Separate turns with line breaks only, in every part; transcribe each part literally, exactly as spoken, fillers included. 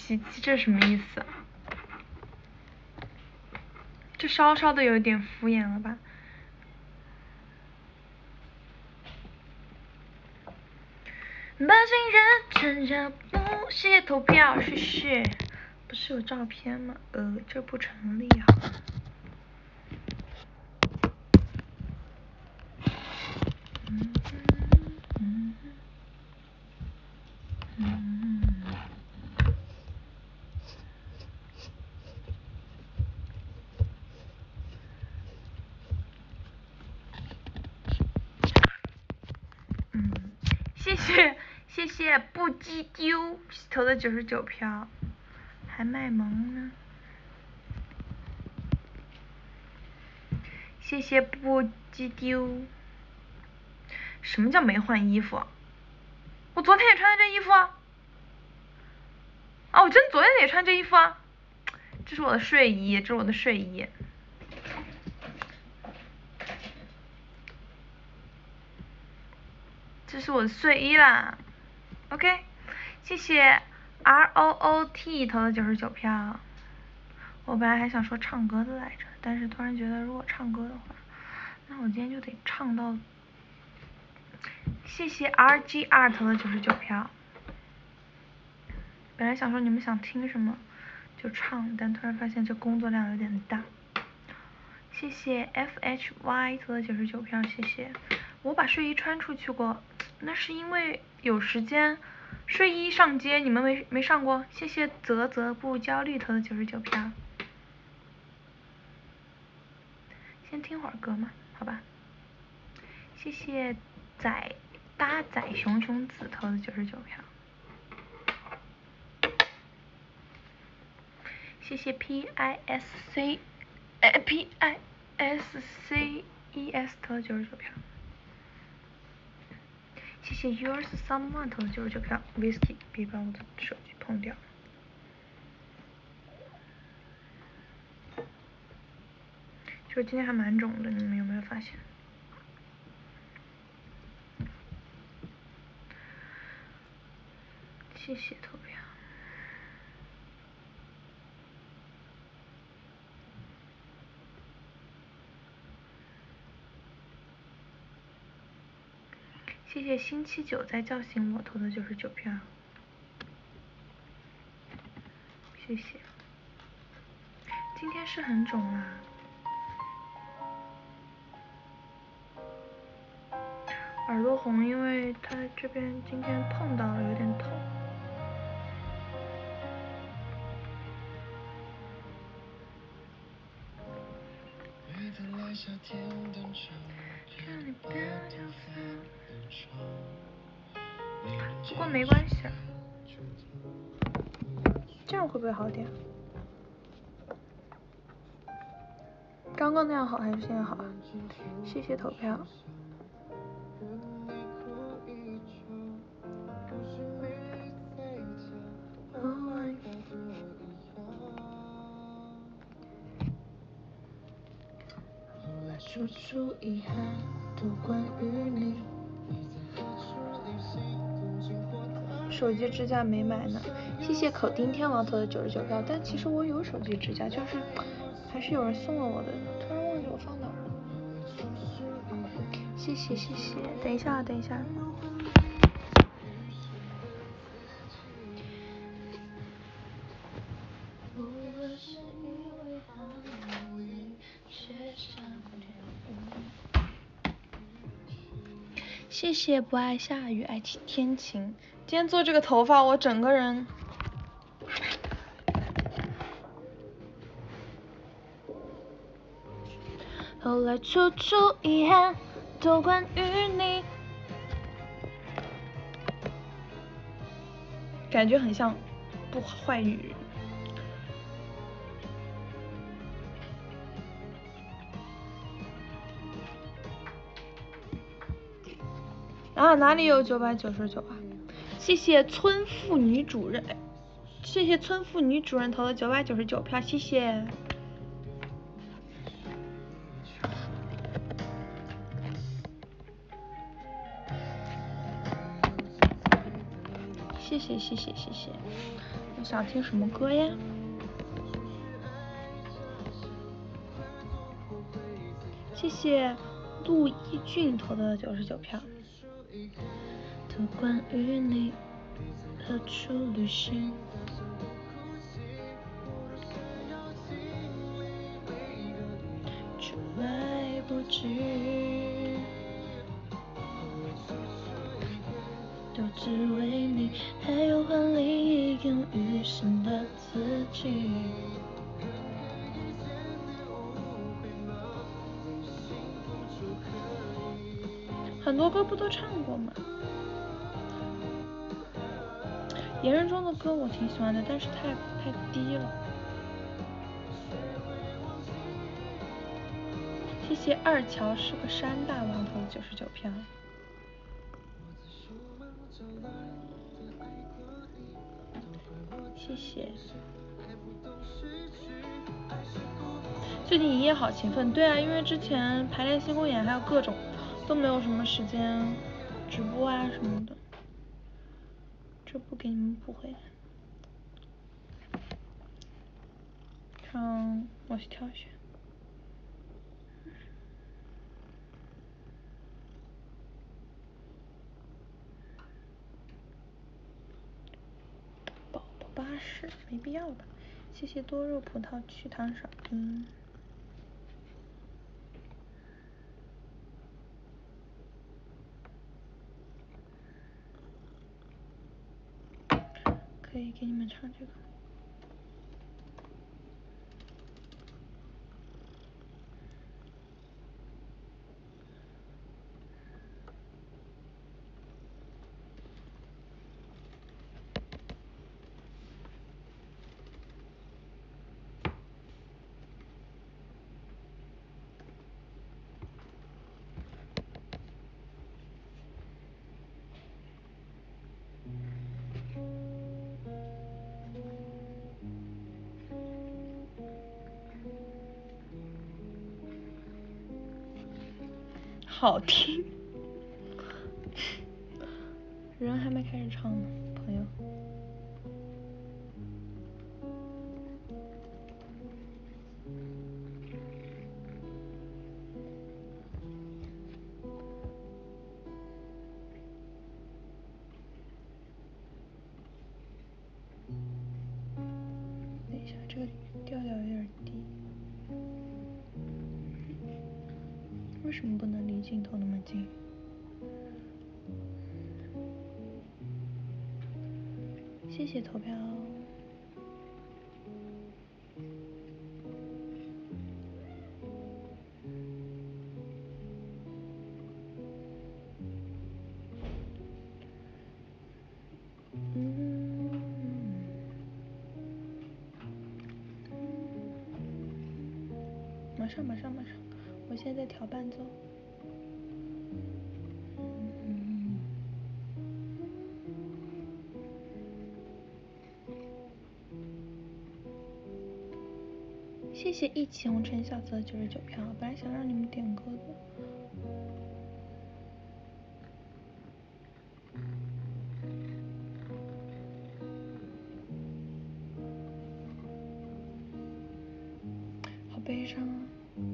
琪琪，这什么意思？这稍稍的有点敷衍了吧？把心认真让步，谢谢投票，谢谢。不是有照片吗？呃，这不成立啊。嗯嗯嗯嗯，谢谢谢谢不羁丢投的九十九票，还卖萌呢。谢谢不羁丢。什么叫没换衣服？我昨天也穿的这衣服啊！啊，我真的昨天也穿这衣服啊！这是我的睡衣，这是我的睡衣。这是我的睡衣啦 ，OK， 谢谢 R O O T 投的九十九票。我本来还想说唱歌的来着，但是突然觉得如果唱歌的话，那我今天就得唱到。谢谢 R G R 投的九十九票。本来想说你们想听什么就唱，但突然发现这工作量有点大。谢谢 F H Y 投的九十九票，谢谢。我把睡衣穿出去过，那是因为有时间。睡衣上街，你们没没上过？谢谢泽泽不焦虑投的九十九票。先听会儿歌嘛，好吧。谢谢仔大仔熊熊子投的九十九票。谢谢 P I S C， 哎 P I S C E S 投的九十九票。谢谢 Yours Someone 投的九十九票。Whisky， 别把我的手机碰掉。就今天还蛮肿的，你们有没有发现？谢谢投票。谢谢星期九在叫醒我投的九十九票。谢谢。今天是很肿啦。耳朵红，因为它这边今天碰到了，有点痛。不过没关系，这样会不会好点？刚刚那样好还是现在好啊？谢谢投票。说出遗憾都关于你。手机支架没买呢，谢谢口丁天王投的九十九票。但其实我有手机支架，就是还是有人送了我的，突然忘记我放哪儿了。谢谢谢谢，等一下等一下。谢谢不爱下雨爱天晴。今天做这个头发，我整个人后来处处遗憾都关于你，感觉很像不坏女人。啊，哪里有九百九十九啊？谢谢村妇女主任，谢谢村妇女主任投了九百九十九票，谢谢。谢谢谢谢谢谢谢。你想听什么歌呀？谢谢陆一俊投的九十九票。都关于你何处旅行，却来不及，都只为你，还有换另一个余生的自己。很多歌不都唱过吗？言人中的歌我挺喜欢的，但是太太低了。谢谢二乔是个山大王投的九十九票。谢谢。最近营业好勤奋，对啊，因为之前排练新公演还有各种，都没有什么时间直播啊什么的。这不给你们补回来。唱，我去挑选。宝宝巴士没必要吧？谢谢多肉葡萄去糖少冰。可以给你们唱这个。好听，人还没开始唱呢，朋友。等一下，这个调调有点低，为什么不能离镜头那么近？谢谢投票。嗯，马上马上马上，我现在在调伴奏。谢谢一起红尘小泽九十九票，本来想让你们点歌的。好悲伤啊！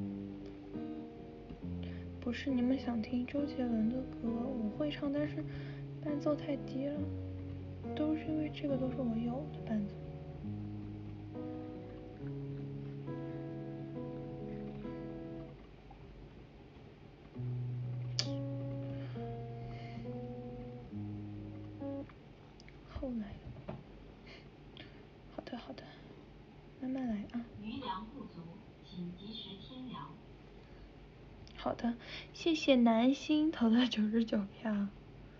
不是你们想听周杰伦的歌，我会唱，但是伴奏太低了，都是因为这个都是我有的伴奏。后来，好的好的，慢慢来啊。余粮不足，请及时添粮。好的，谢谢南星投的九十九票。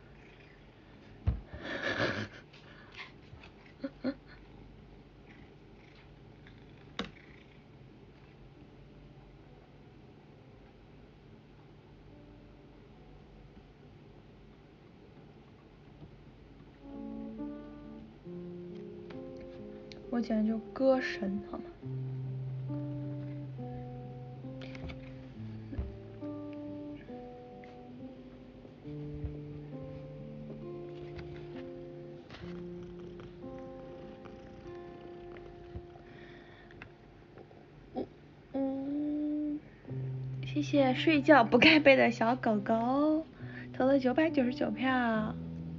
我讲究歌神，好吗？ 谢谢睡觉不盖被的小狗狗投了九百九十九票。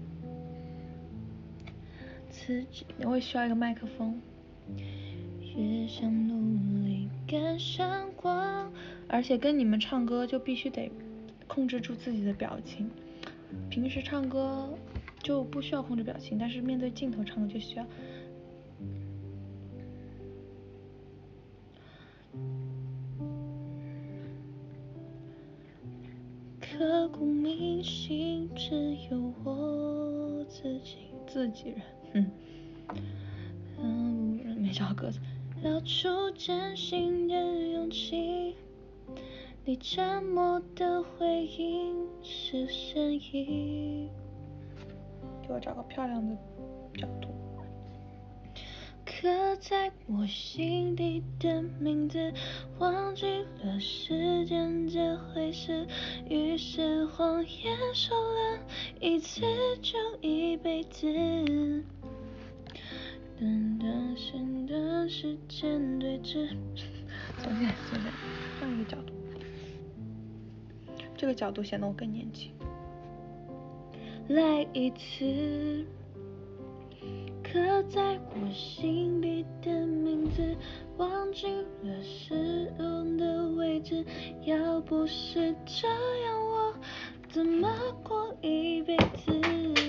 自己我也需要一个麦克风。越想努力赶上光，而且跟你们唱歌就必须得控制住自己的表情。平时唱歌就不需要控制表情，但是面对镜头唱歌就需要。刻骨铭心，只有我自己自己人。嗯，没找到歌词。聊出真心的勇气，你沉默的回应是声音。给我找个漂亮的角度。刻在我心底的名字，忘记了时间这回事，于是谎言说了一次就一辈子。等等等等时间对峙。重新来，重新来，换一个角度。这个角度显得我更年轻。来一次。刻在我心里的名字，忘记了使用的位置，要不是这样我怎么过一辈子。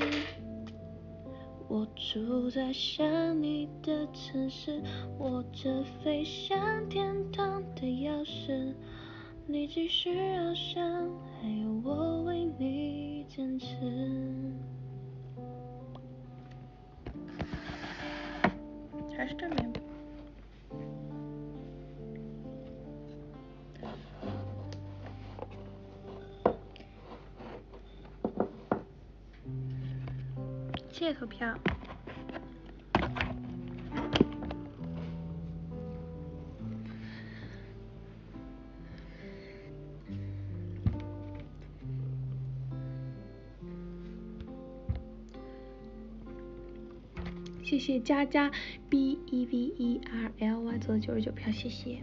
我住在想你的城市，握着飞向天堂的钥匙，你继续翱翔，还有我为你坚持。还是正面吧。谢谢投票。谢谢佳佳 B E V E R L Y 做的九十九票，谢谢。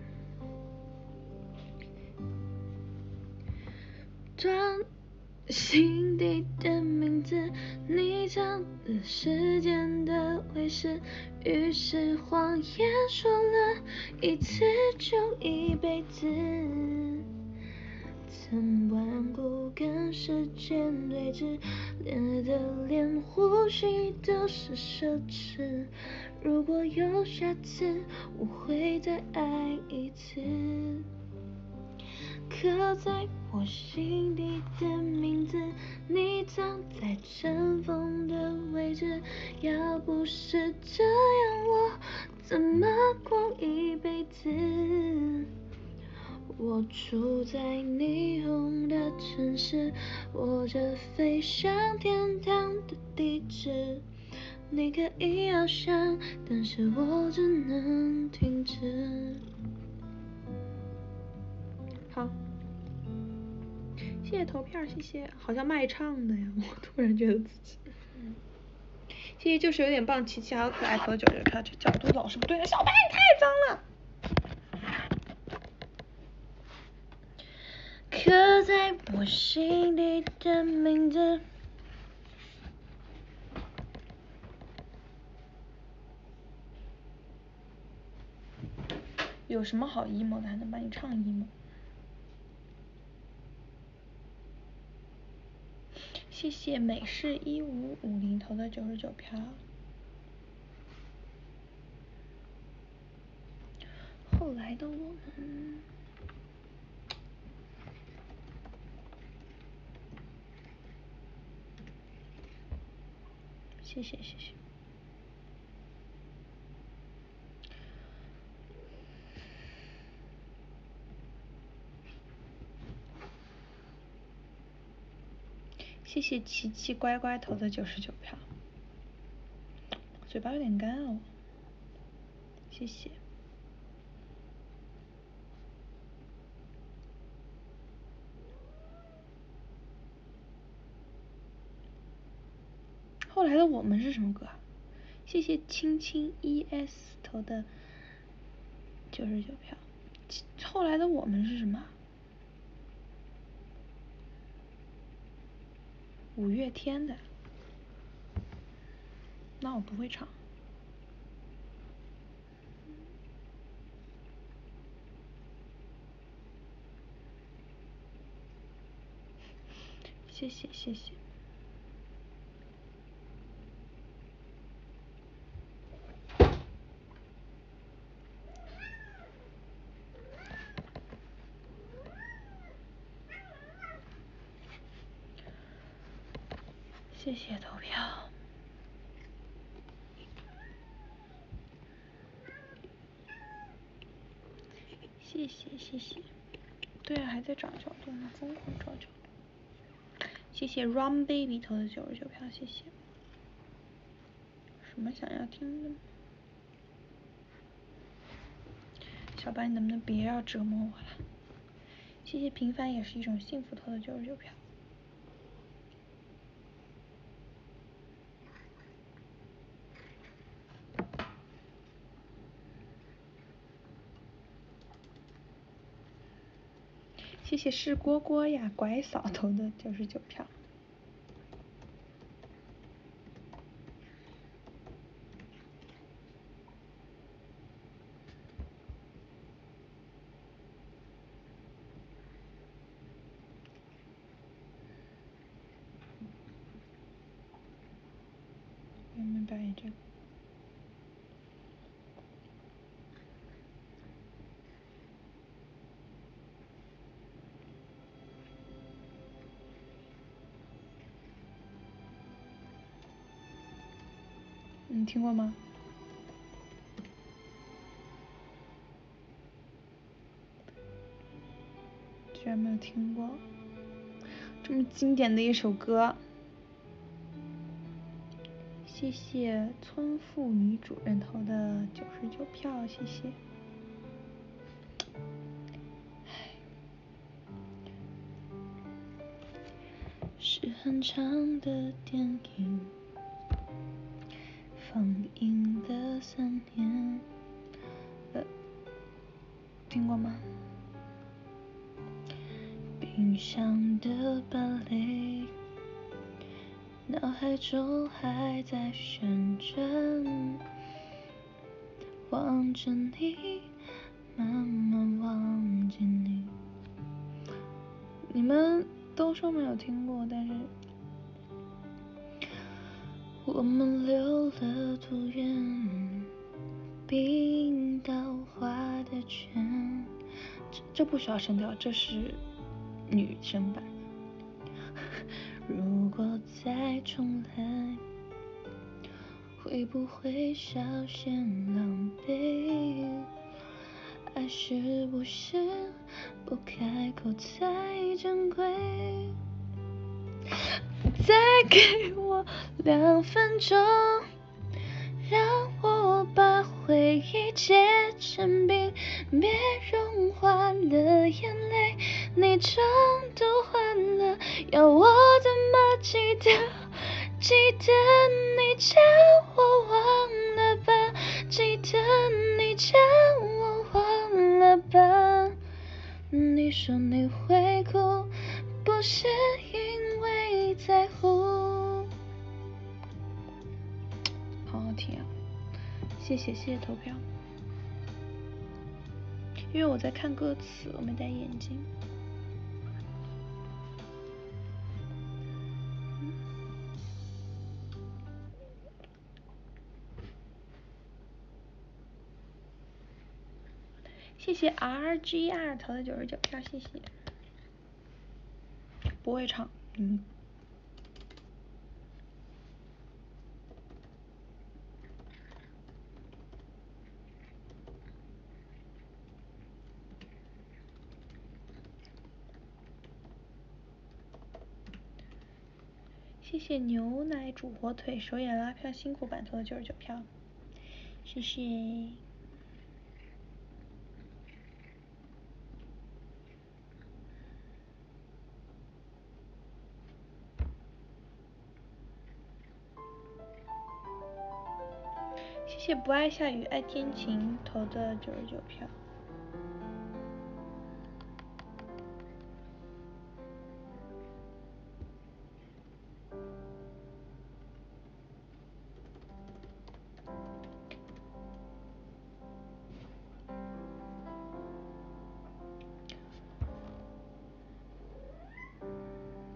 装心底的名字，你藏了时间的回事，于是谎言说了一次就一辈子。曾顽固跟时间对峙，连的连呼吸都是奢侈。如果有下次，我会再爱一次。刻在我心底的名字，你藏在尘封的位置，要不是这样，我怎么过一辈子。我住在霓虹的城市，握着飞向天堂的地址，你可以翱翔，但是我只能停止。好，谢谢投票，谢谢，好像卖唱的呀，我突然觉得自己。谢谢就是有点棒，琪琪好可爱，投了九十票，这角度老是不对，小白你太脏了。刻在我心底的名字。有什么好 emo 的，还能帮你唱 emo？ 谢谢美式一五五零投的九十九票。后来的我们。谢谢谢谢。谢谢琪琪乖乖投的九十九票。嘴巴有点干哦。谢谢。后来的我们是什么歌啊？谢谢青青 E S 投的九十九票。后来的我们是什么？ 五月天的，那我不会唱。谢谢谢谢。谢谢投票。谢谢谢谢。对啊，还在找角度呢，疯狂找角度。谢谢 Rum Baby 投的九十九票，谢谢。什么想要听的？小白，你能不能别要折磨我了？谢谢平凡也是一种幸福投的九十九票。谢谢是锅锅呀，拐嫂投的九十九票。我们摆这个。你听过吗？居然没有听过，这么经典的一首歌。谢谢村妇女主任投的九十九票，谢谢。是很长的电影，放映了三年。呃，听过吗？冰箱的芭蕾，脑海中还在旋转，望着你，慢慢忘记你。你们都说没有听过，但是我们留了多远？冰岛画的圈，这这不需要声调，这是女生版。如果再重来，会不会稍显狼狈？爱是不是不开口才珍贵？再给我两分钟，让我把回忆结成冰，别融化了眼泪，你妆都换了，要我怎么记得？记得你叫我忘了吧，记得你叫我忘了吧。你说你会哭，不是因为在乎。好好听啊！谢谢谢谢投票。因为我在看歌词，我没戴眼镜。谢谢 R G R 投的九十九票，谢谢。不会唱，嗯。谢谢牛奶煮火腿手眼拉票辛苦版投的九十九票，谢谢。谢谢不爱下雨爱天晴投的九十九票。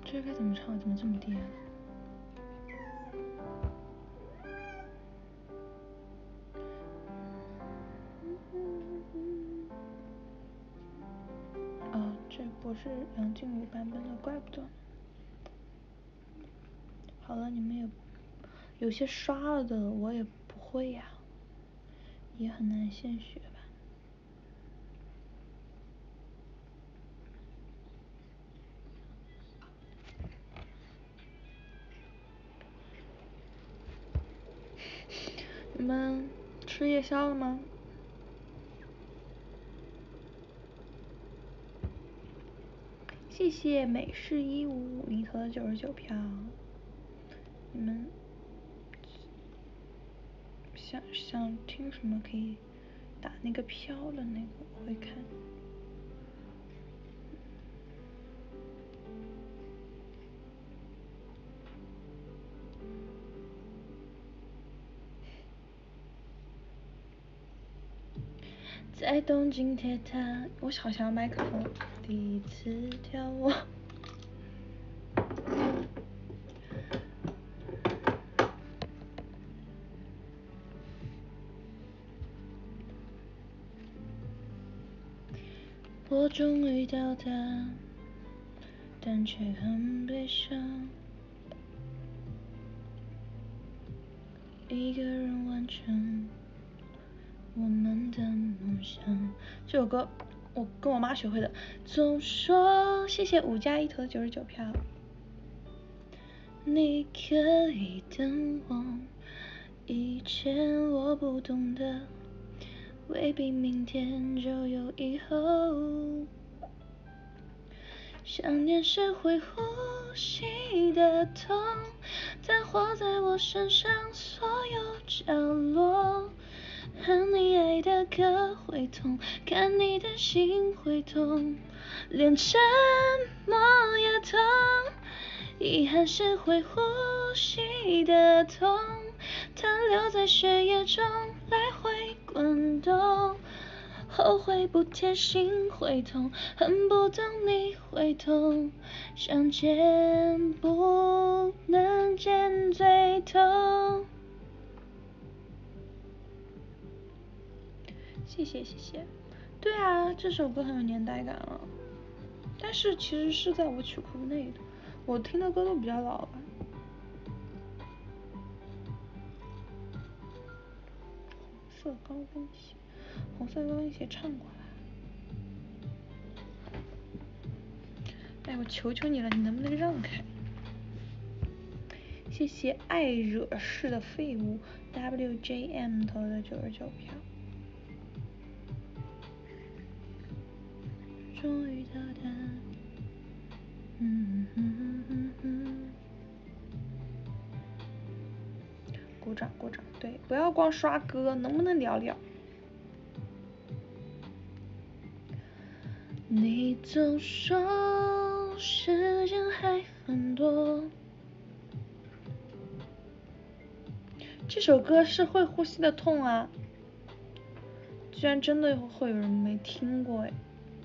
这该怎么唱？怎么这么低啊？哦，这不是梁静茹版本的，怪不得。好了，你们也有些刷了的，我也不会呀，也很难现学吧。你们吃夜宵了吗？谢谢美式一五你投的九十九票。你们想想听什么可以打那个票的那个，我会看。在东京铁塔，我好想要麦克风。第一次眺望。我终于到达，但却很悲伤。一个人完成我们的梦想。这首歌我跟我妈学会的。总说谢谢五加一投的九十九票。你可以等我，以前我不懂的，未必明天就有以后。想念是会呼吸的痛，它活在我身上所有角落。和你爱的歌会痛，看你的心会痛，连沉默也痛。遗憾是会呼吸的痛，它留在血液中来回滚动。后悔不贴心会痛，恨不懂你会痛，想见不能见最痛。谢谢谢谢。对啊，这首歌很有年代感了，但是其实是在我曲库内的，我听的歌都比较老吧。红色高跟鞋，红色高跟鞋唱过了。哎，我求求你了，你能不能让开？谢谢爱惹事的废物 W J M 投的九十九票。终于到达，嗯嗯嗯嗯。鼓掌鼓掌，对，不要光刷歌，能不能聊聊？你总说时间还很多。这首歌是会呼吸的痛啊，居然真的会有人没听过哎。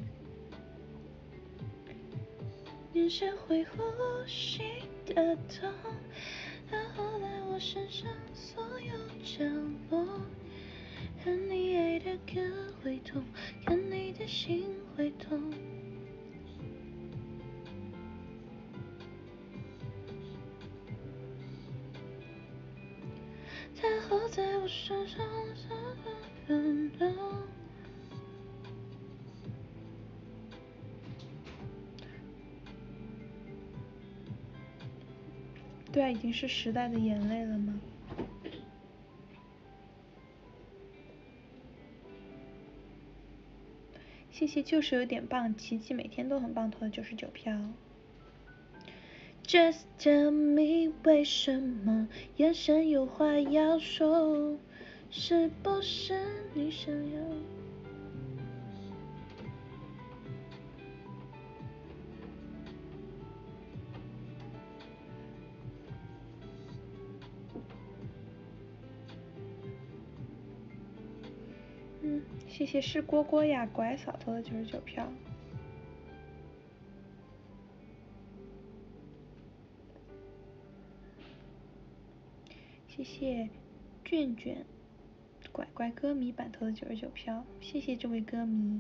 眼前会呼吸的痛，它活在我身上所有角落。和你爱的歌会痛，看你的心会痛。它活在我身上所有角落。对啊，已经是时代的眼泪了吗？谢谢，就是有点棒，琪琪每天都很棒，投了九十九票。Just tell me 为什么眼神有话要说，是不是你想要？嗯，谢谢是蝈蝈呀，拐嫂投的九十九票。 谢谢卷卷乖乖歌迷版投的九十九票，谢谢这位歌迷。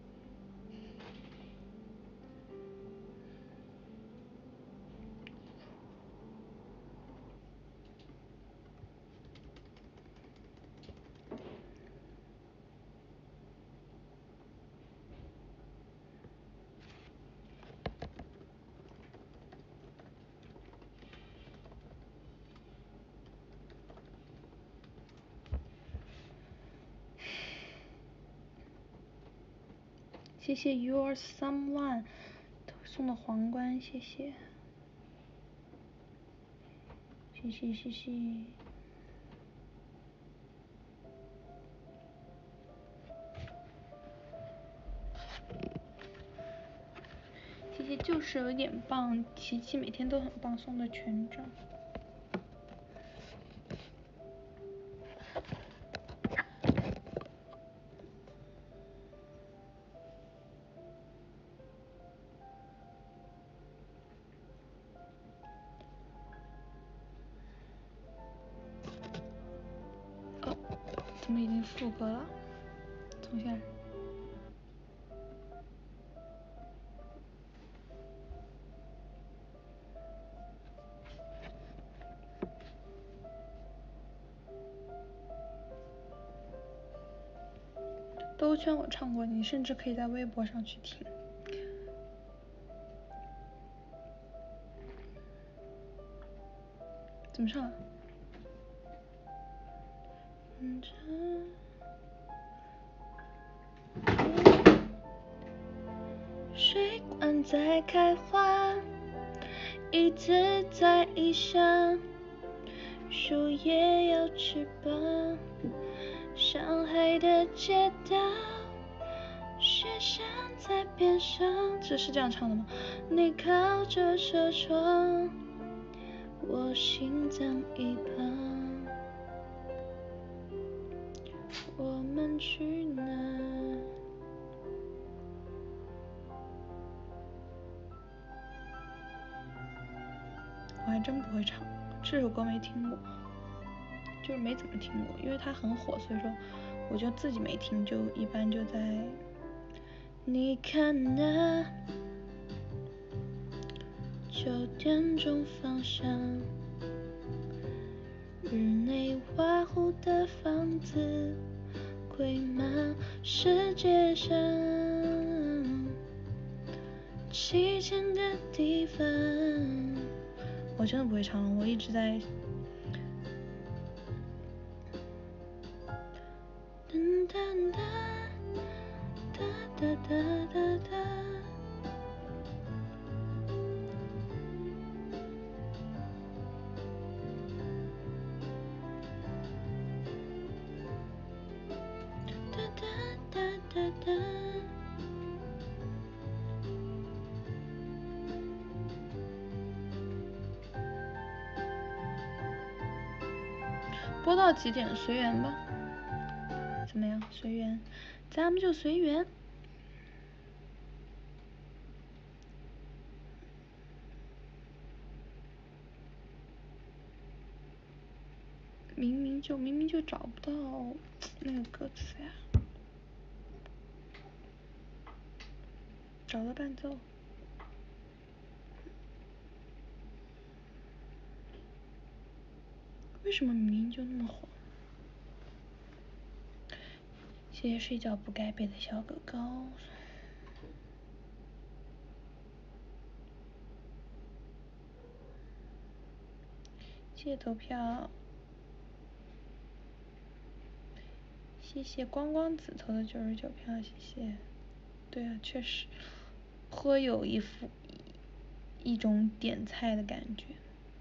谢谢 Your Someone 送的皇冠，谢谢，谢谢谢谢。谢谢就是有点棒，琪琪每天都很棒送的权杖。哦，怎么已经副歌了？重新来。兜圈我唱过，你甚至可以在微博上去听。怎么唱啊？嗯，水管在开花，椅子在异乡，树叶有翅膀，上海的街道，雪山在边上。这是这样唱的吗？你靠着车窗，我心脏一旁，我们去哪？我还真不会唱，这首歌没听过，就是没怎么听过，因为它很火，所以说我就自己没听，就一般就在。你看那九点钟方向，日内瓦湖的房子贵吗？世界上七千个地方。我真的不会唱了，我一直在。噔噔哒哒哒哒哒哒。哒哒哒哒哒。播到几点随缘吧，怎么样？随缘，咱们就随缘。明明就明明就找不到那个歌词呀，找到伴奏。为什么明明就那么火？谢谢睡觉不该背的小狗狗。谢谢投票。谢谢光光子投的九十九票，谢谢。对啊，确实，颇有一副一种点菜的感觉。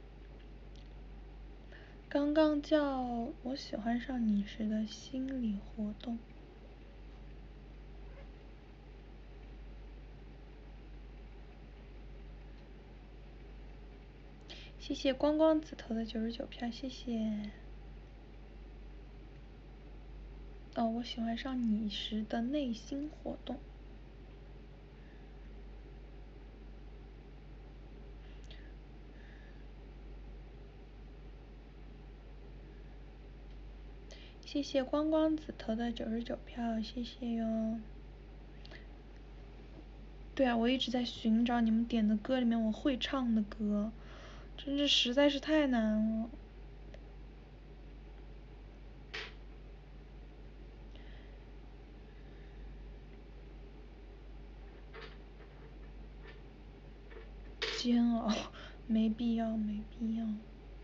刚刚叫我喜欢上你时的心理活动。谢谢光光子投的九十九票，谢谢。哦，我喜欢上你时的内心活动。 谢谢光光子投的九十九票，谢谢哟。对啊，我一直在寻找你们点的歌里面我会唱的歌，真是实在是太难了。煎熬，没必要，没必要。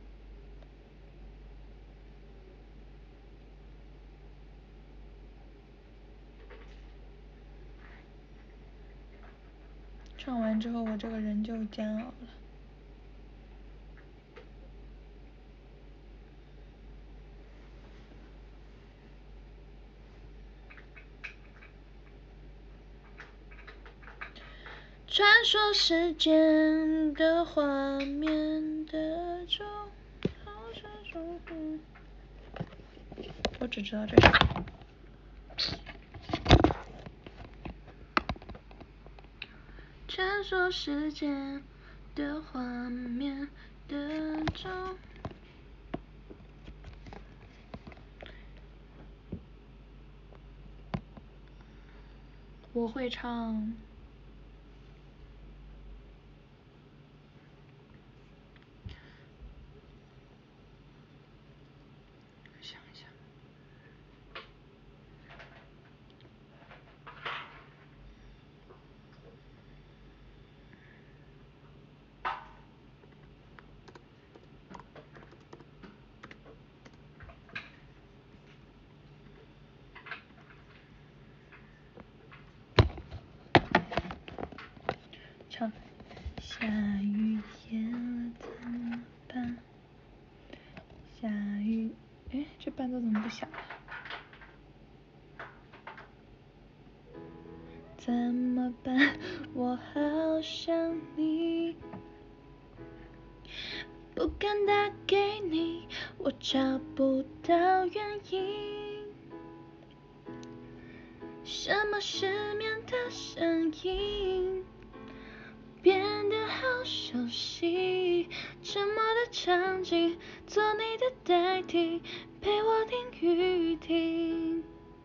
唱完之后，我这个人就煎熬了。传说时间的画面的钟，我只知道这首。传说时间的画面的钟。我会唱。想一想。唱。下雨天了怎么办？下雨，哎，这伴奏怎么不响了？怎么办？我好想你，不敢打给你，我找不到原因。什么失眠的声音？变得好熟悉，沉默的场景，做你的代替，陪我听雨停。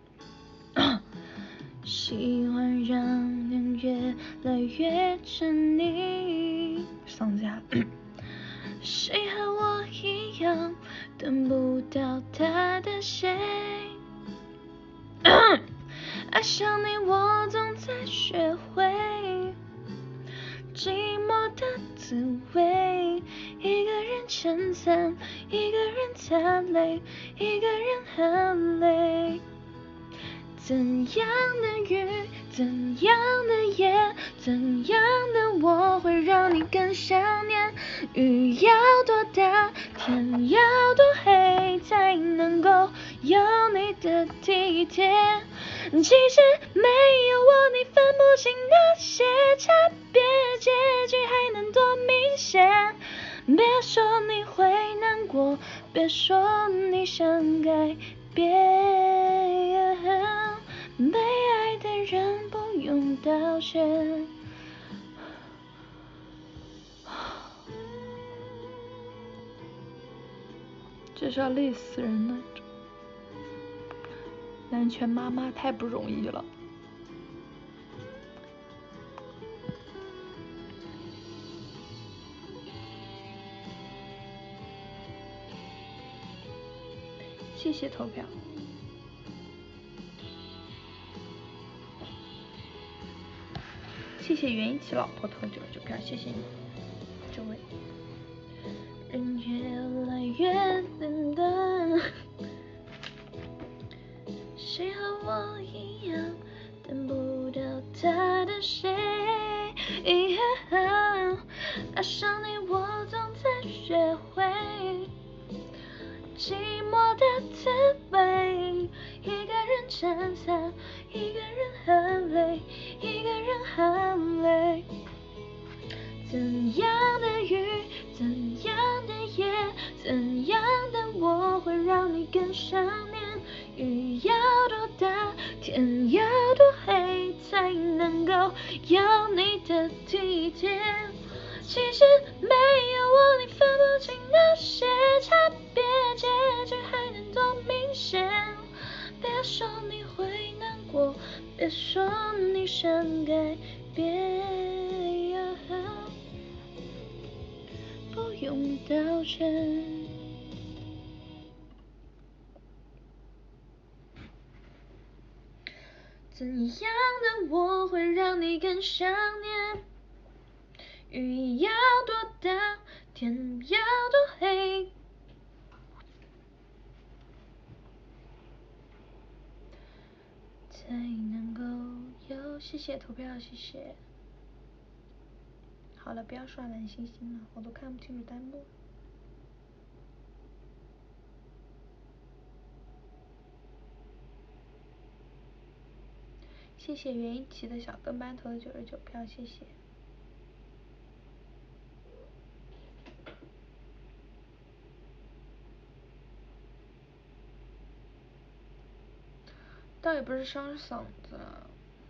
喜欢让人越来越沉溺。嗓子哑。谁和我一样，等不到他的谁？爱上你，我总在学会。寂寞的滋味，一个人撑伞，一个人擦泪，一个人很累。怎样的雨，怎样的夜，怎样的我会让你更想念？雨要多大，天要多黑，才能够有你的体贴？其实没有我，你分不清那些差别，结局还能多明显？别说你会难过，别说你想改变，被爱的人不用道歉。这是要累死人的。南拳妈妈太不容易了。谢谢投票。谢谢袁一奇老婆投九十九票，谢谢你，这位。人越来越冷淡，谁和我一样，等不到他的谁？爱上你，我总在学会寂寞的滋味。一个人撑伞，一个人很累，一个人很累。怎样的雨，怎样的夜，怎样的我会让你更想念？雨要多大，天要多黑，才能够有你的体贴？其实没有我，你分不清那些差别，结局还能多明显？ 别说你想改变呀，不用道歉。怎样的我会让你更想念？雨要多大，天要多黑，才能够有。谢谢投票，谢谢。好了，不要刷蓝星星了，我都看不清楚弹幕。谢谢袁一奇的小跟班投的九十九票，谢谢。倒也不是伤嗓子了。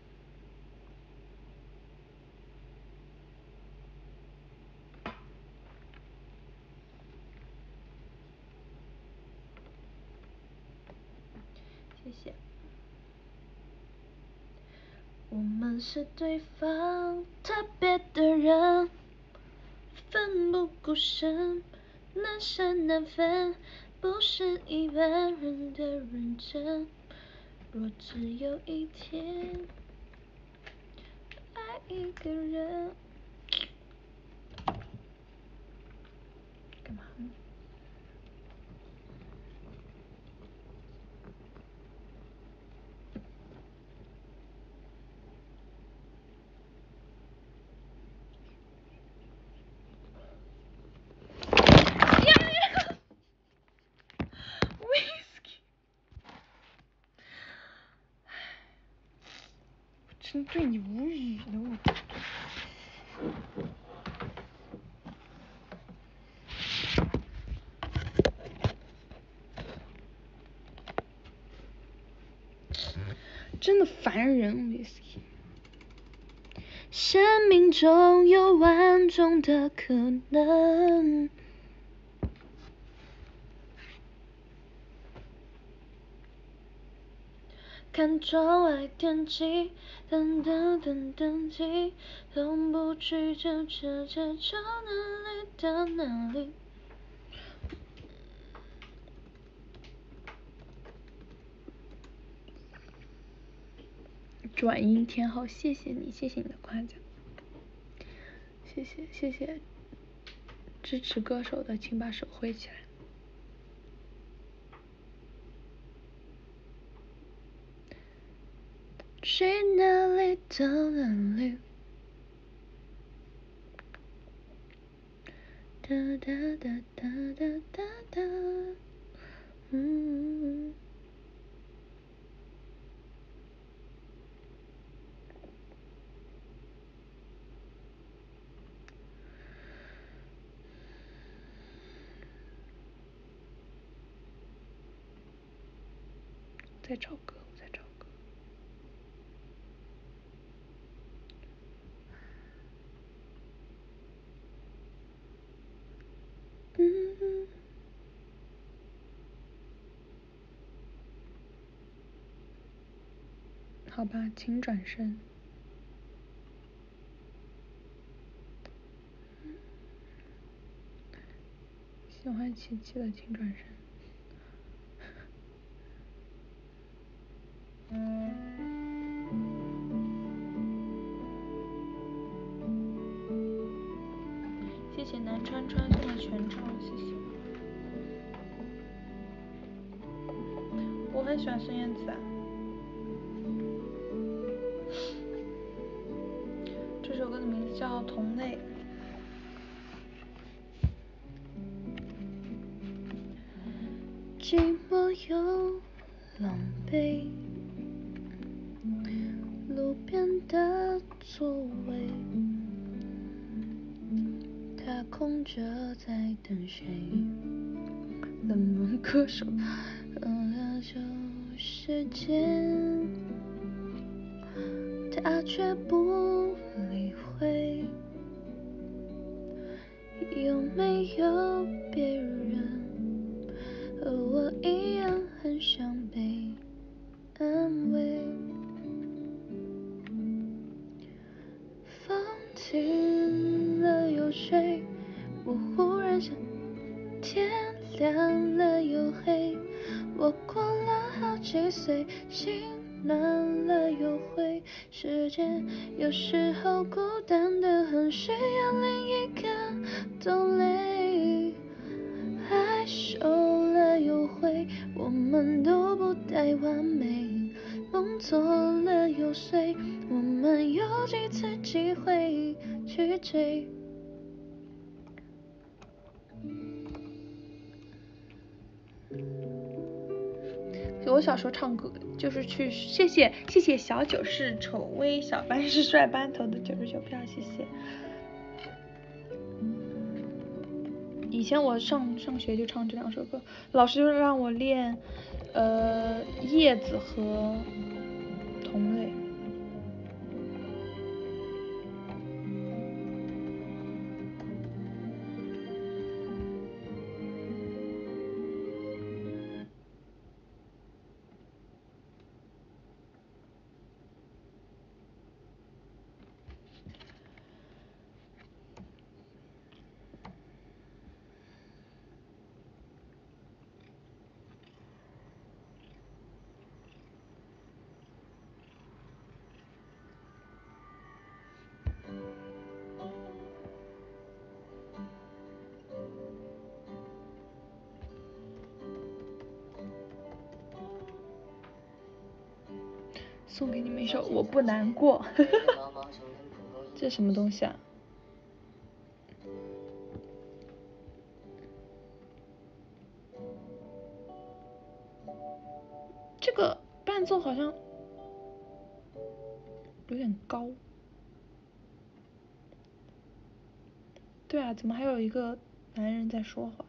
谢谢。我们是对方特别的人，奋不顾身，难舍难分，不是一般人的认真。若只有一天爱一个人，干嘛呢？真对你无语了，我。真的烦人 ，whisky。生命中有万种的可能。看窗外天气，等等等等起，从不去纠结这从哪里到哪里。转音挺好，谢谢你，谢谢你的夸奖，谢谢谢谢，支持歌手的请把手挥起来。去哪里到哪里，哒哒哒哒哒哒哒，嗯。在找歌，我在找歌。嗯。好吧，请转身。喜欢琪琪的请转身。谢谢南川川送的全照，谢谢。我很喜欢孙燕姿啊。这首歌的名字叫《同类》。寂寞又狼狈，路边的座位，他空着在等谁？冷门歌手，嗯，就时间，他却不理会，有没有别人和我一样很想被安慰？ 醒了又睡，我忽然想，天亮了又黑，我过了好几岁，心暖了又灰，世界有时候孤单得很，需要另一个动力。爱熟了又会，我们都不太完美，梦做了又碎，我们有几次机会去追。我小时候唱歌就是去，谢谢谢谢小九是丑微，小班是帅班投的九十九票，谢谢。以前我上上学就唱这两首歌，老师就让我练呃叶子和同类。送给你们一首《我不难过》这什么东西啊？这个伴奏好像有点高。对啊，怎么还有一个男人在说话？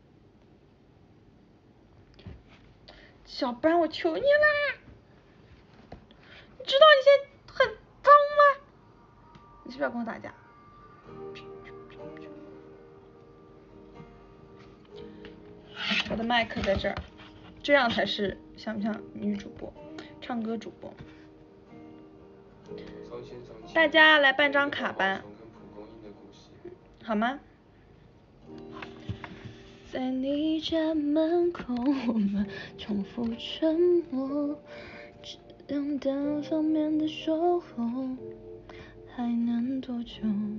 小班，我求你啦！你知道你现在很脏吗？你是不是要跟我打架？我的麦克在这儿，这样才是像不像女主播、唱歌主播？大家来办张卡吧，好吗？在你家门口，我们重复沉默，质量单方面的守候，还能多久？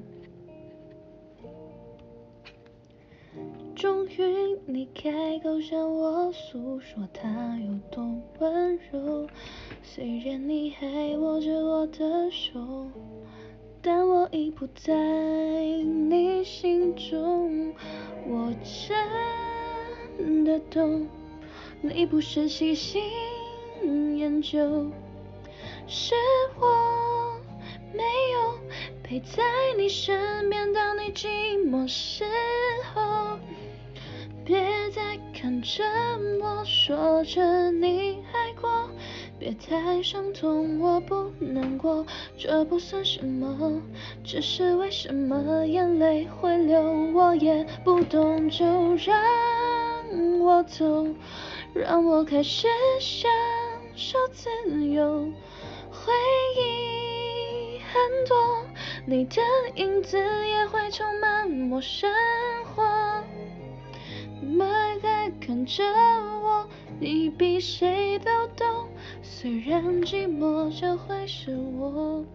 终于你开口向我诉说他有多温柔，虽然你还握着我的手，但我已不在你心中。我真的懂，你不是喜新厌旧，是我没有陪在你身边，当你寂寞时候，别再看着我说着你爱过，别太伤痛，我不难过，这不算什么，只是为什么眼泪会流，我也不懂，就让我走，让我开始享受自由。回忆很多，你的影子也会充满我生活，别再看着我，你比谁都懂，虽然寂寞，这会是我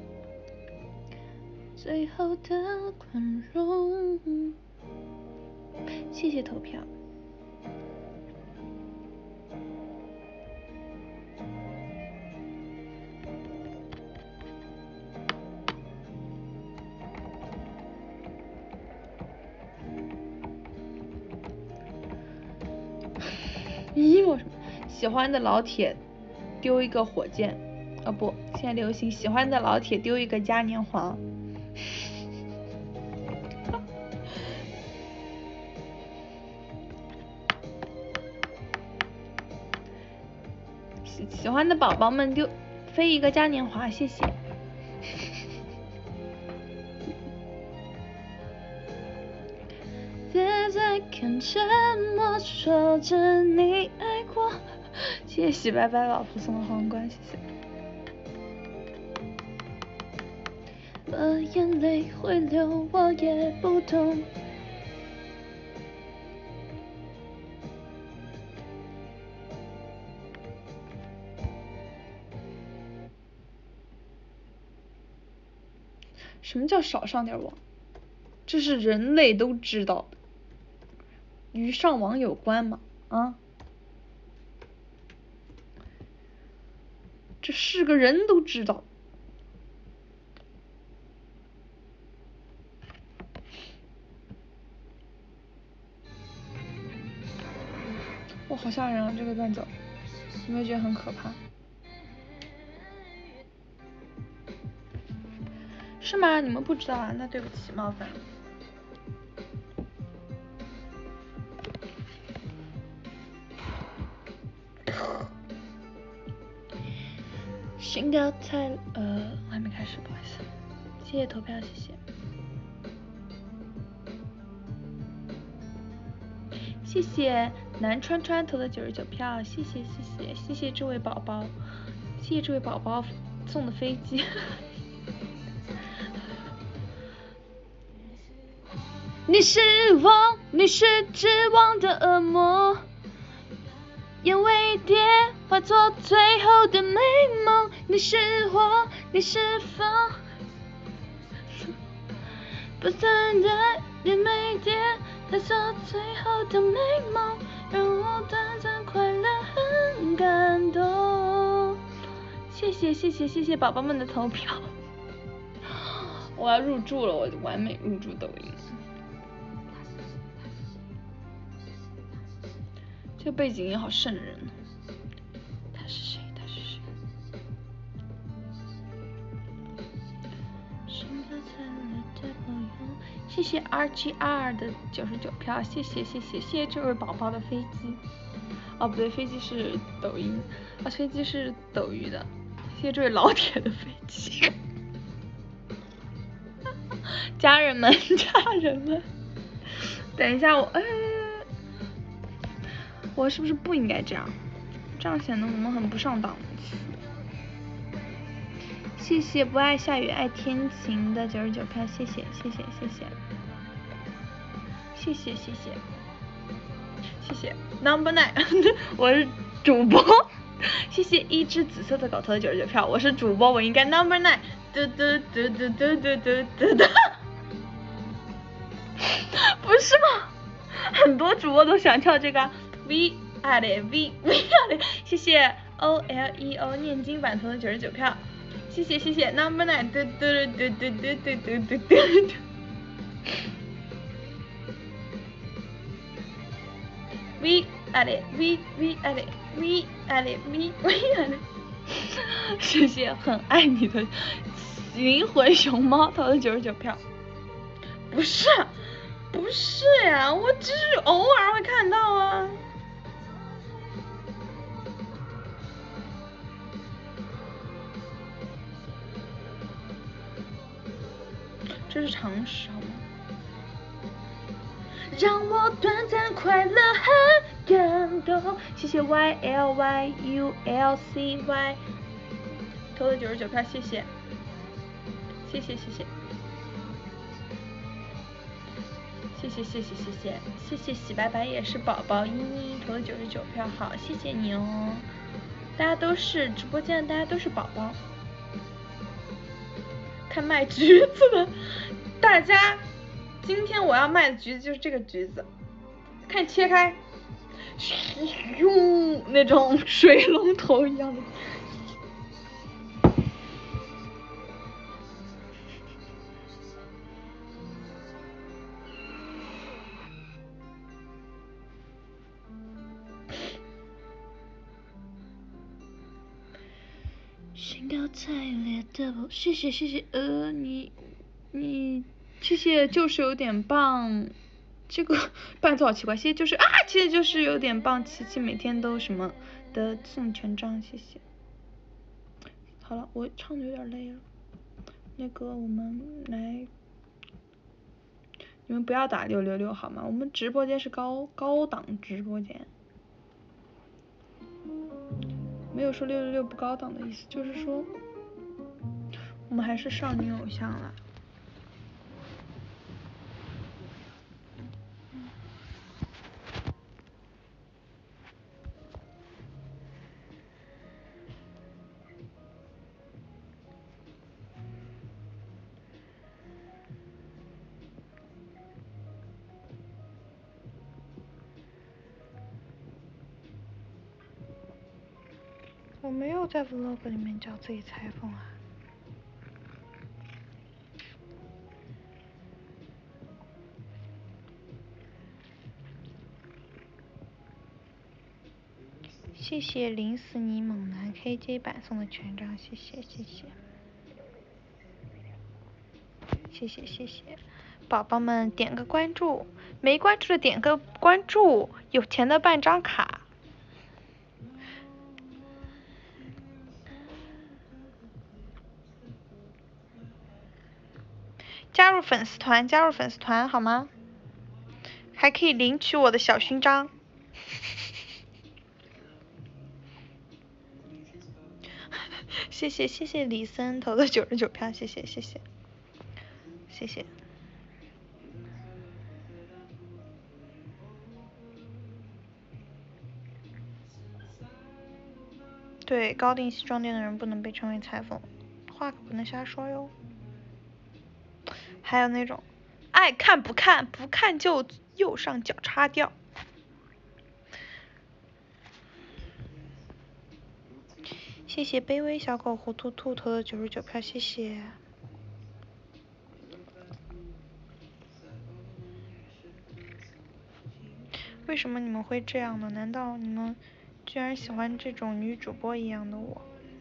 最后的宽容。谢谢投票。咦，我喜欢的老铁丢一个火箭，啊不，现在流行喜欢的老铁丢一个嘉年华。喜喜欢的宝宝们丢飞一个嘉年华，谢谢。别再看着我说着你爱过，谢谢洗白白老婆送的皇冠，谢谢。 把眼泪会流，我也不懂。什么叫少上点网？这是人类都知道的，与上网有关吗？啊？这是个人都知道。哇，好吓人啊！这个段子，有没有觉得很可怕？是吗？你们不知道啊？那对不起，冒犯。心跳太……呃，我还没开始，不好意思。谢谢投票，谢谢。谢谢南川川投的九十九票，谢谢谢谢谢谢这位宝宝，谢谢这位宝宝送的飞机。你是我，你是绝望的恶魔，眼微跌化作最后的美梦。你是我，你是否不存在眼微跌化作最后的美梦，让我短暂快乐很感动。谢谢谢谢谢谢宝宝们的投票，我要入驻了，我完美入驻抖音。这背景音好瘆人。他是谁？他是谁？谢谢 R G R 的九十九票，谢谢谢谢谢谢这位宝宝的飞机。哦，不对，飞机是抖音，啊，飞机是抖鱼的。谢谢这位老铁的飞机。家人们，家人们，等一下我，呃，我是不是不应该这样？这样显得我们很不上档次。谢谢不爱下雨爱天晴的九十九票，谢谢谢谢谢谢谢谢谢谢谢谢 Number Nine， 我是主播。谢谢一只紫色的狗投的九十九票，我是主播，我应该 Number Nine。嘟嘟嘟嘟嘟嘟嘟嘟嘟。不是吗？很多主播都想跳这个 V 啊嘞 V V 啊嘞，谢谢 O L E O 念经版投的九十九票，谢谢谢谢 Number Nine 嘟嘟嘟嘟嘟嘟嘟嘟嘟。V 啊嘞 V V 啊嘞 V 啊嘞 V V 啊嘞，谢谢很爱你的灵魂熊猫投的九十九票。不是不是呀，我只是偶尔会看到啊。这是常识好吗？让我短暂快乐很感动，谢谢 Y L Y U L C Y 投的九十九票，谢谢谢谢谢谢谢谢谢谢谢谢谢谢洗白白也是宝宝，依依投了九十九票，好，谢谢你哦。大家都是直播间的，大家都是宝宝。看卖橘子的，大家，今天我要卖的橘子就是这个橘子，看切开，用那种水龙头一样的。心跳太烈的我，谢谢谢谢，呃，你你谢谢就是有点棒，这个伴奏好奇怪，谢谢就是啊，谢谢就是有点棒，琪琪每天都什么的送权杖，谢谢。好了，我唱的有点累了，那个我们来，你们不要打六六六好吗？我们直播间是高高档直播间。没有说六六六不高档的意思，就是说我们还是少女偶像了。我没有在 vlog 里面叫自己裁缝啊。谢谢淋死你猛男 K J 版送的权杖，谢谢谢谢，谢谢谢谢，宝宝们点个关注，没关注的点个关注，有钱的办张卡。加入粉丝团，加入粉丝团好吗？还可以领取我的小勋章。谢谢谢谢李森投的九十九票，谢谢谢谢谢谢。对，高定西装店的人不能被称为裁缝，话可不能瞎说哟。还有那种爱看不看，不看就右上角擦掉。谢谢卑微小狗糊涂兔投的九十九票，谢谢。为什么你们会这样呢？难道你们居然喜欢这种女主播一样的我？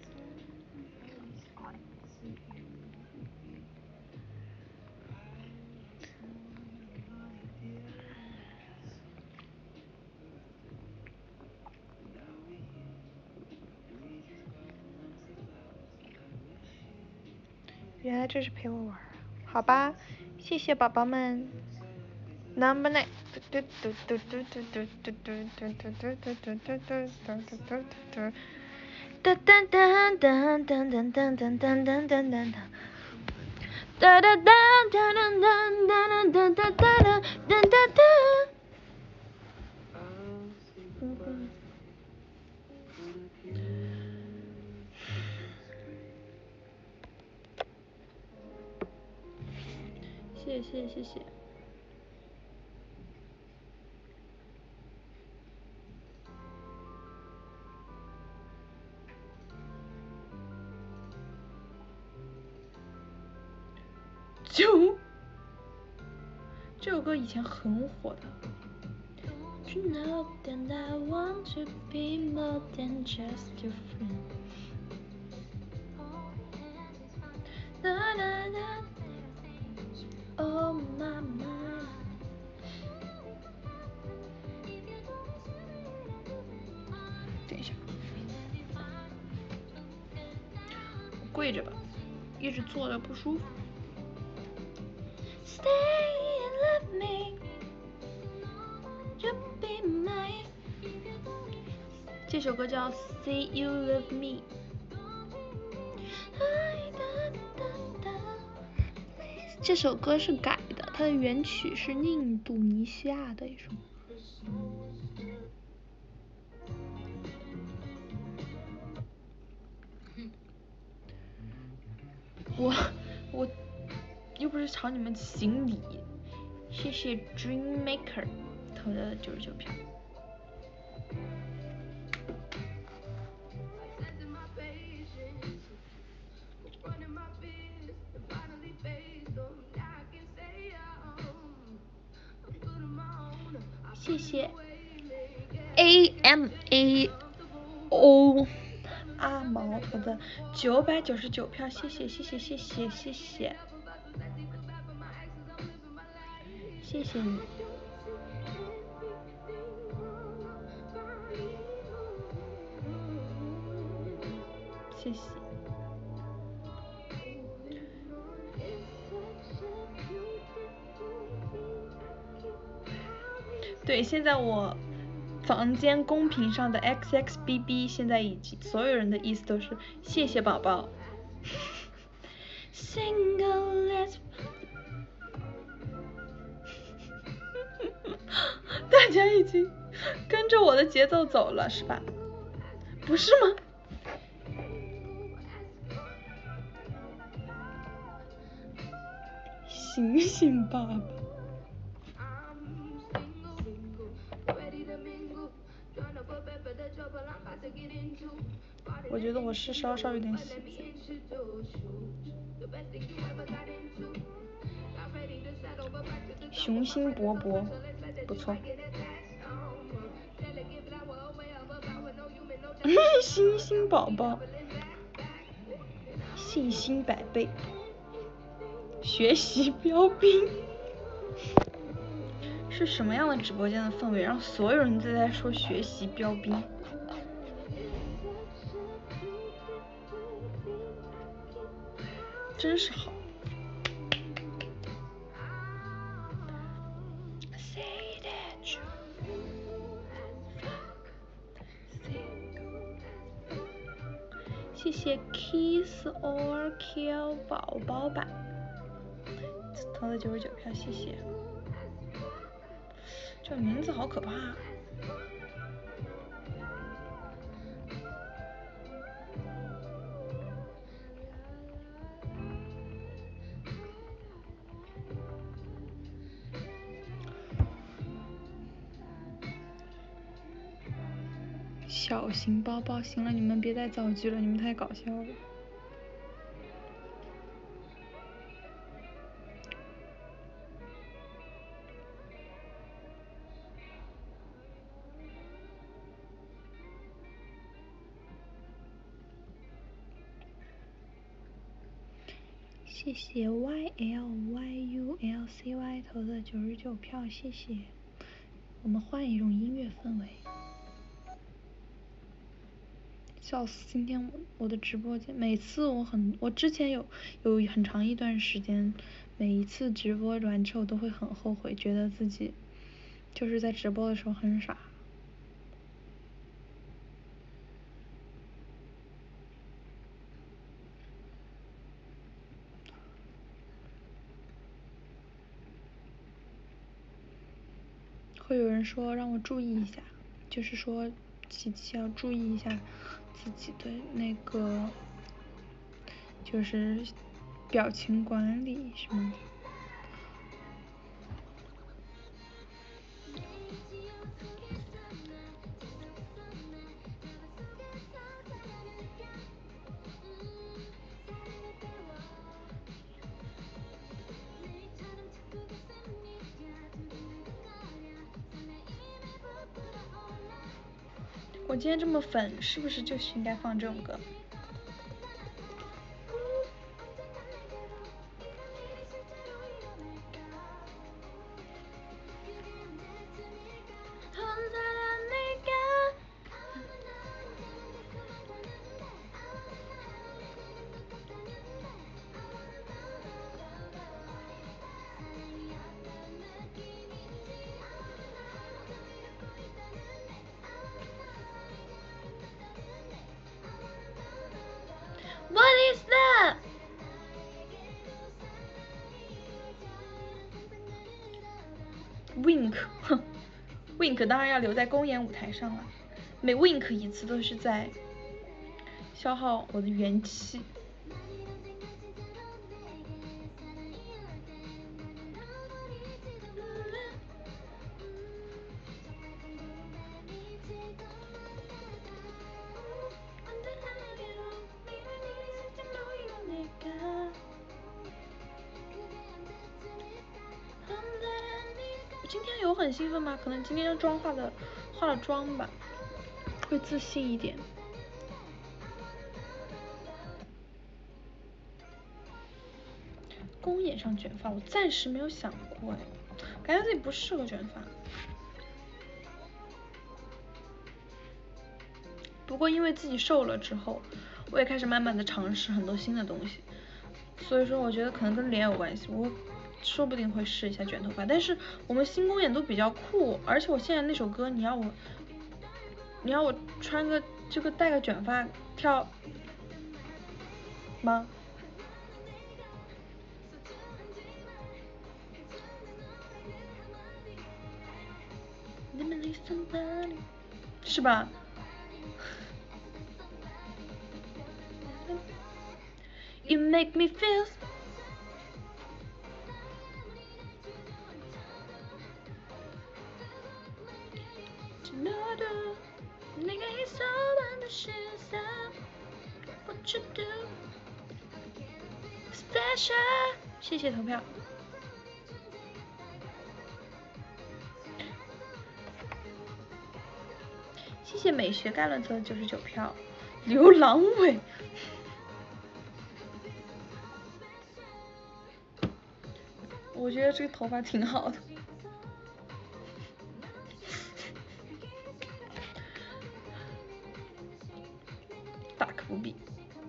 原来这是陪我玩，好吧，谢谢宝宝们。Number nine。嘟嘟嘟嘟嘟嘟嘟嘟嘟嘟嘟嘟嘟嘟嘟嘟嘟。噔噔噔噔噔噔噔噔噔噔噔噔。哒哒哒哒哒哒哒哒哒哒哒哒哒。谢谢谢谢。就这首歌以前很火的。You know that I want to be more than just your friend. Da, da, da. Oh my my. 等一下，我跪着吧，一直坐着不舒服。Stay and love me, you be mine. 这首歌叫 Say You Love Me。这首歌是改的，它的原曲是印度尼西亚的一首。我我又不是朝你们行礼。谢谢 Dreammaker 投的九十九票。谢谢 A M A O 阿毛投的九百九十九票，谢谢谢谢谢谢谢谢，谢谢你。谢谢。对，现在我房间公屏上的 X X B B 现在已经所有人的意思都是谢谢宝宝。 Single let's 大家已经跟着我的节奏走了是吧？不是吗？醒醒爸爸。我觉得我是稍稍有点喜剧。雄心勃勃，不错。星星宝宝，信心百倍，学习标兵。是什么样的直播间的氛围，让所有人都在说学习标兵？真是好。谢谢 Kiss or Kill 宝宝版投了九十九票，谢谢。这名字好可怕。小型包包，行了，你们别再造句了，你们太搞笑了。谢谢 Y L Y U L C Y 投的九十九票，谢谢。我们换一种音乐氛围。笑死！今天我我的直播间，每次我很，我之前有有很长一段时间，每一次直播完之后都会很后悔，觉得自己就是在直播的时候很傻。会有人说让我注意一下，就是说琪琪要注意一下自己的那个，就是表情管理什么的。我今天这么粉，是不是就是应该放这种歌？What is that? Wink， 哼 ，Wink 当然要留在公演舞台上了。每 Wink 一次都是在消耗我的元气。今天有很兴奋吗？可能今天妆化的化了妆吧，会自信一点。公演上卷发，我暂时没有想过哎，感觉自己不适合卷发。不过因为自己瘦了之后，我也开始慢慢的尝试很多新的东西，所以说我觉得可能跟脸有关系，我说不定会试一下卷头发。但是我们新公演都比较酷，而且我现在那首歌，你要我，你要我穿个这个戴个卷发跳吗？ 是吧？You make me feel。谢谢投票。谢谢美学概论测九十九票。牛郎尾。我觉得这个头发挺好的。大可不必。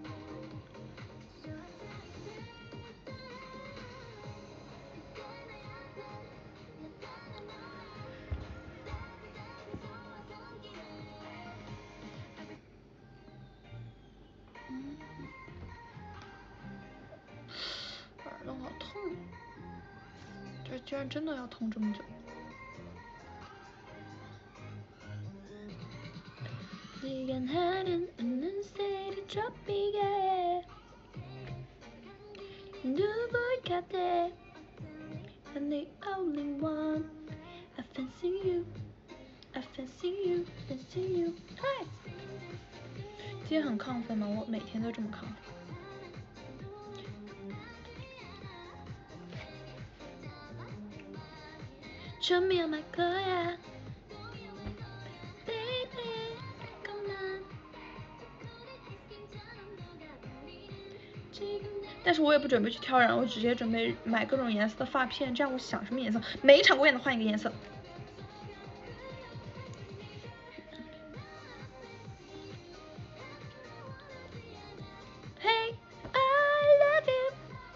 耳朵好痛，这居然真的要痛这么久。And the only one I fancy you, I fancy you, fancy you. Hi. 今天很亢奋吗？我每天都这么亢奋。Show me my girl, yeah. Baby, come on. 但是我也不准备去挑染，我直接准备买各种颜色的发片，这样我想什么颜色，每一场公演都换一个颜色。Hey, I love you.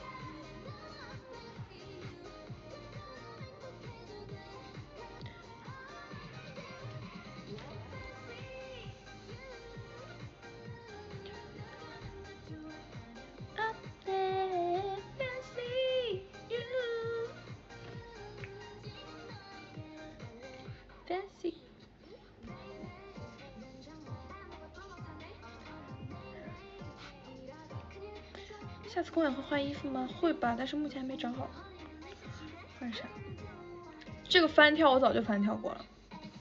下次公演会换衣服吗？会吧，但是目前还没找好。换啥？这个翻跳我早就翻跳过了。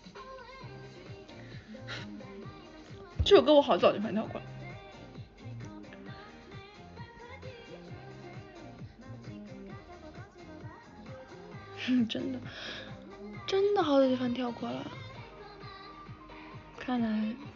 这首歌我好早就翻跳过了。真的，真的好早就翻跳过了。看来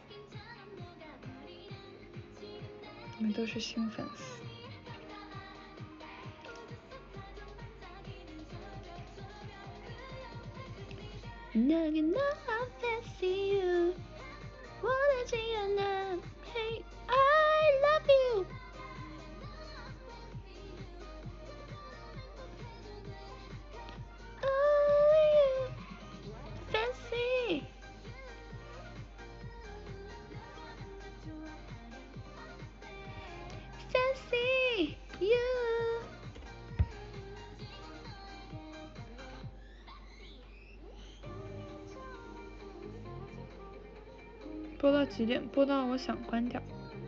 你们都是新粉丝。Now you know I fancy you. wanna see you now. Hey, I love you. Oh, you fancy. Fancy you. 播到几点？播到我想关掉，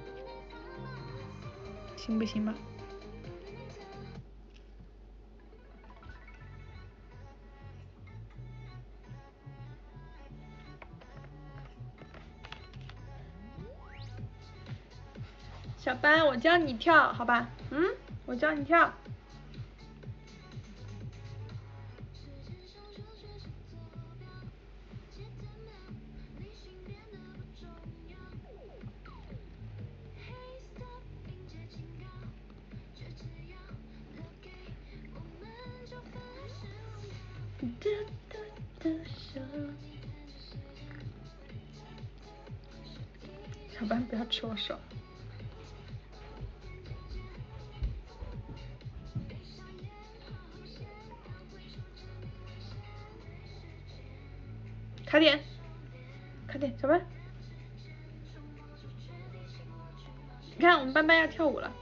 行不行吧？小班，我教你跳，好吧？嗯，我教你跳。小班，不要吃我手。卡点，卡点，小班。你看，我们班班要跳舞了。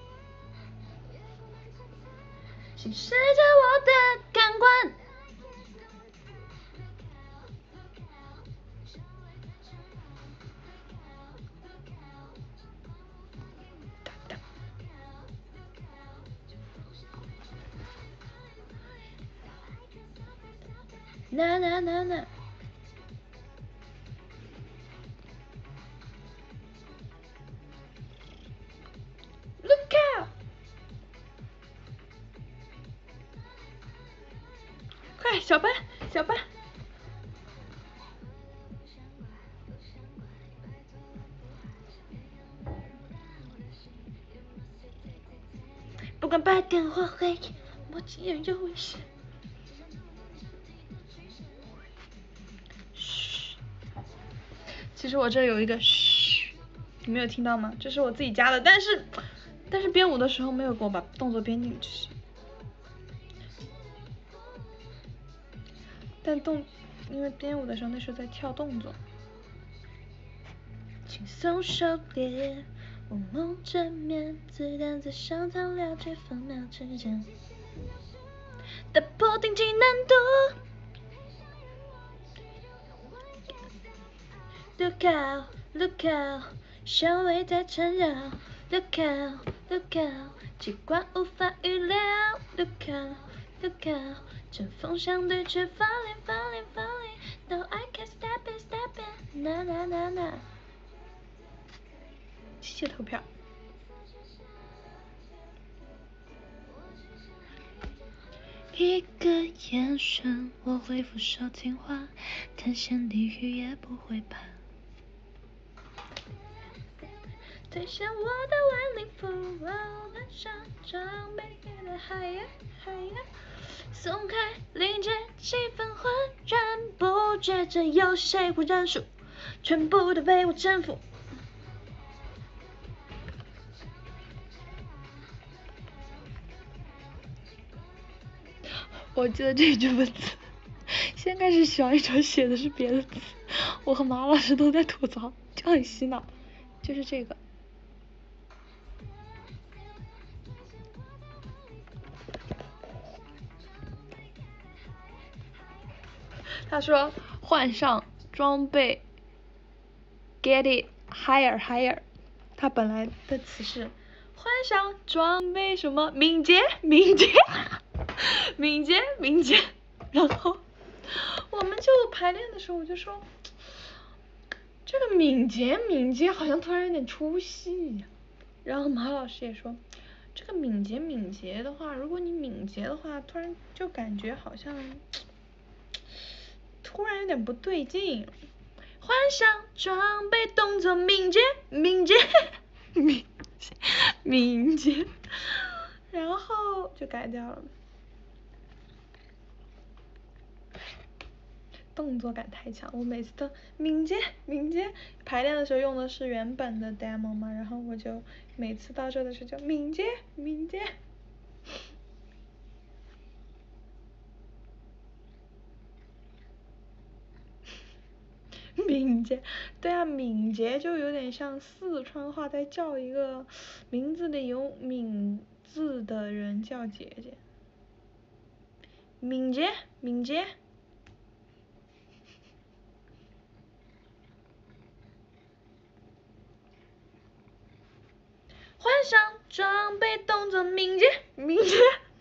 行使着我的感官。 呐呐呐呐。Look out！ 快，小班，小班。不管白天或黑夜，默契也有危险。嘘，其实我这有一个嘘，你没有听到吗？这是我自己加的，但是但是编舞的时候没有给我把动作编进去。但动，因为编舞的时候那时候在跳动作。轻松狩猎，我梦正面，子弹在上膛，了解分秒之间。打破顶级难度。Look out, look out， 香味在缠绕。Look out, look out， 机关无法预料。Look out, look out， 针锋相对却 falling, falling, falling。No, I can't stop it, stop it。呐呐呐呐。谢谢投票。一个眼神，我会俯首听话，探险地狱也不会怕。推向我的万里赴，攀上装备变得 higher higher， 松开连接，气氛浑然不觉，这有谁会认输？全部都被我征服。我记得这句文字，先开始小一周写的是别的词，我和马老师都在吐槽，就很洗脑，就是这个。他说换上装备 ，get it higher higher， 他本来的词是换上装备什么敏捷敏捷敏捷敏捷，然后我们就排练的时候我就说，这个敏捷敏捷好像突然有点出戏，然后马老师也说，这个敏捷敏捷的话，如果你敏捷的话，突然就感觉好像。突然有点不对劲，换上装备动作敏捷敏捷敏捷敏捷，然后就改掉了。动作感太强，我每次都敏捷敏捷，排练的时候用的是原本的 demo 嘛，然后我就每次到这的时候就敏捷敏捷。敏捷，对啊，敏捷就有点像四川话在叫一个名字里有敏字的人叫姐姐。敏捷，敏捷。换上装备动作敏捷，敏捷。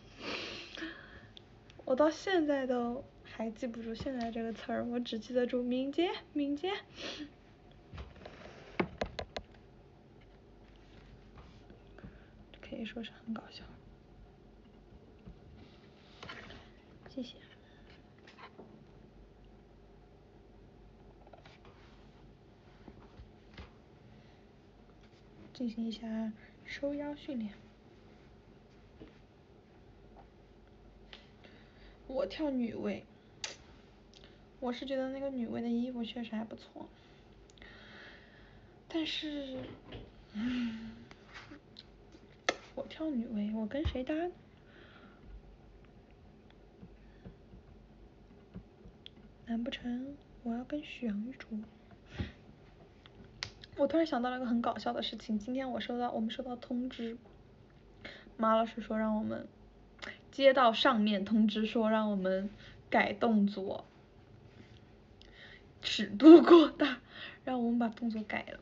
我到现在都还记不住现在这个词儿，我只记得住敏捷，敏捷。可以说是很搞笑。谢谢。进行一下收腰训练。我跳女位，我是觉得那个女位的衣服确实还不错，但是，嗯，我跳女位，我跟谁搭？难不成我要跟许阳玉竹？我突然想到了一个很搞笑的事情，今天我收到我们收到通知，马老师说让我们接到上面通知说让我们改动作，尺度过大，让我们把动作改了。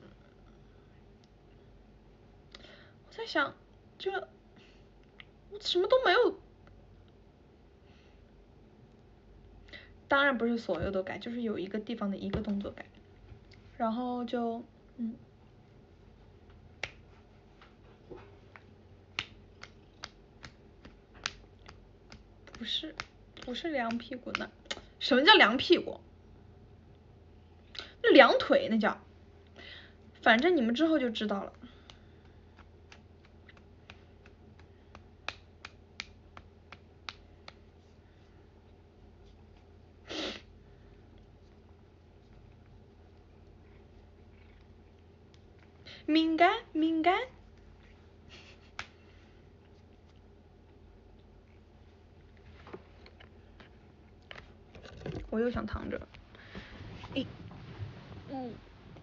我在想，这我什么都没有， 当然不是所有都改，就是有一个地方的一个动作改，然后就嗯。不是，不是凉屁股呢。什么叫凉屁股？那凉腿那叫。反正你们之后就知道了。敏感，敏感。我又想躺着。诶，嗯。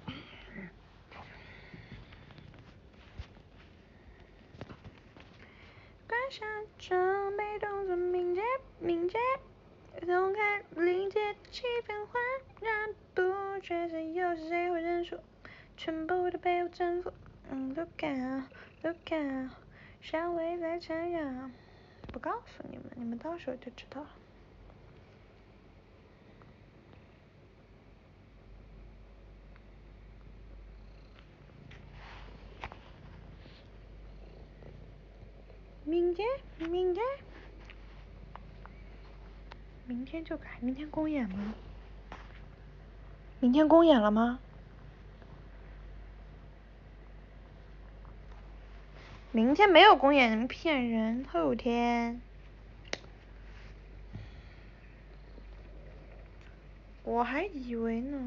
观赏准备动作敏捷，敏捷。松开临界气氛焕然，不觉得又是谁会认输，全部都被我征服。嗯 ，look out look out，香味在缠绕。不告诉你们，你们到时候就知道了。明天，明天，明天就改。明天公演吗？明天公演了吗？明天没有公演，你们骗人。后天。我还以为呢。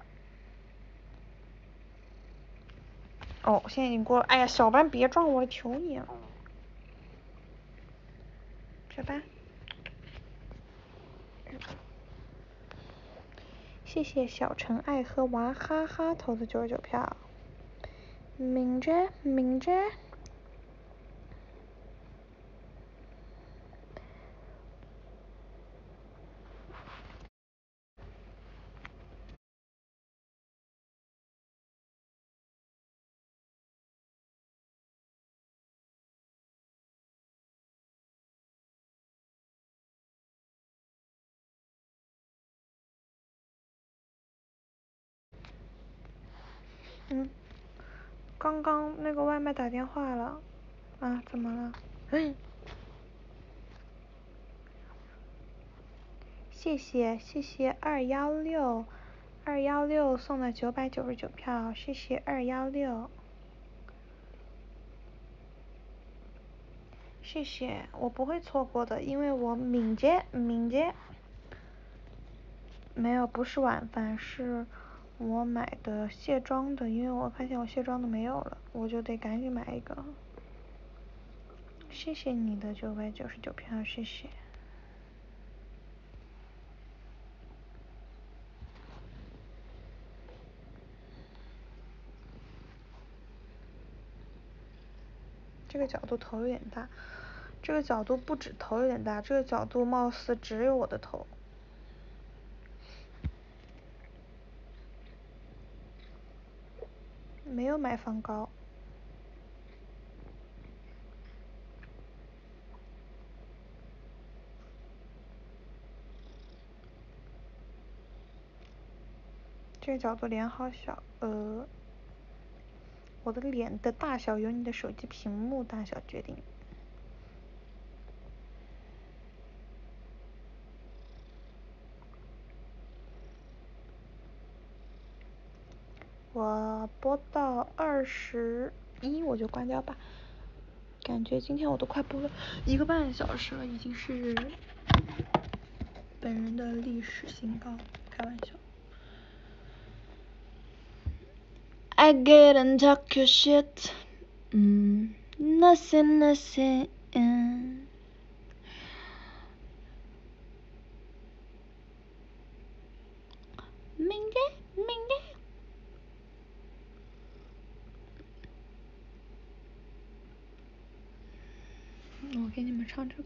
哦，现在已经过了。哎呀，小班别撞我了，求你了。小班。谢谢小陈爱喝娃哈哈投的九十九票。抿着，抿着。嗯，刚刚那个外卖打电话了。啊，怎么了？嗯。谢谢谢谢二幺六，二幺六送了九百九十九票，谢谢二幺六。谢谢，我不会错过的，因为我敏捷敏捷。没有，不是晚饭，是我买的卸妆的，因为我发现我卸妆的没有了，我就得赶紧买一个。谢谢你的九百九十九票，谢谢。这个角度头有点大，这个角度不止头有点大，这个角度貌似只有我的头。没有买放高。这个角度脸好小，呃，我的脸的大小由你的手机屏幕大小决定。我播到二十一我就关掉吧，感觉今天我都快播了一个半小时了，已经是本人的历史新高，开玩笑。I get and talk your shit, 嗯 nothing nothing, 嗯。明天明天。我给你们唱这个。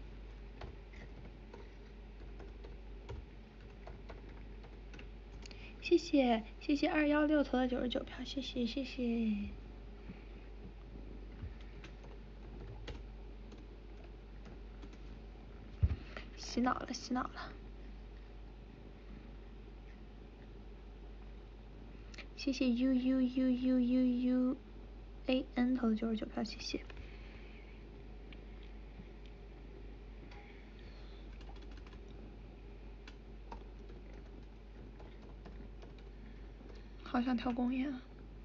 谢谢谢谢二幺六投的九十九票，谢谢谢谢。洗脑了洗脑了。 谢谢 u u u u u u a n 投的九十九票，谢谢。好想跳公演啊！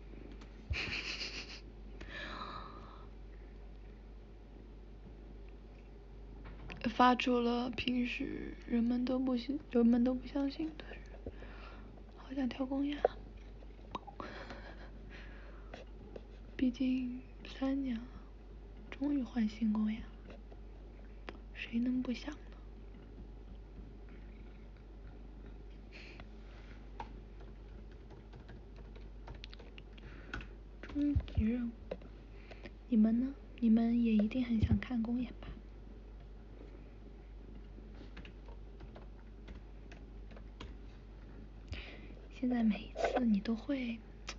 发出了平时人们都不信、人们都不相信的事。好想跳公演啊！毕竟三年了，终于换新公演了，谁能不想呢？终极任务，你们呢？你们也一定很想看公演吧？现在每一次你都会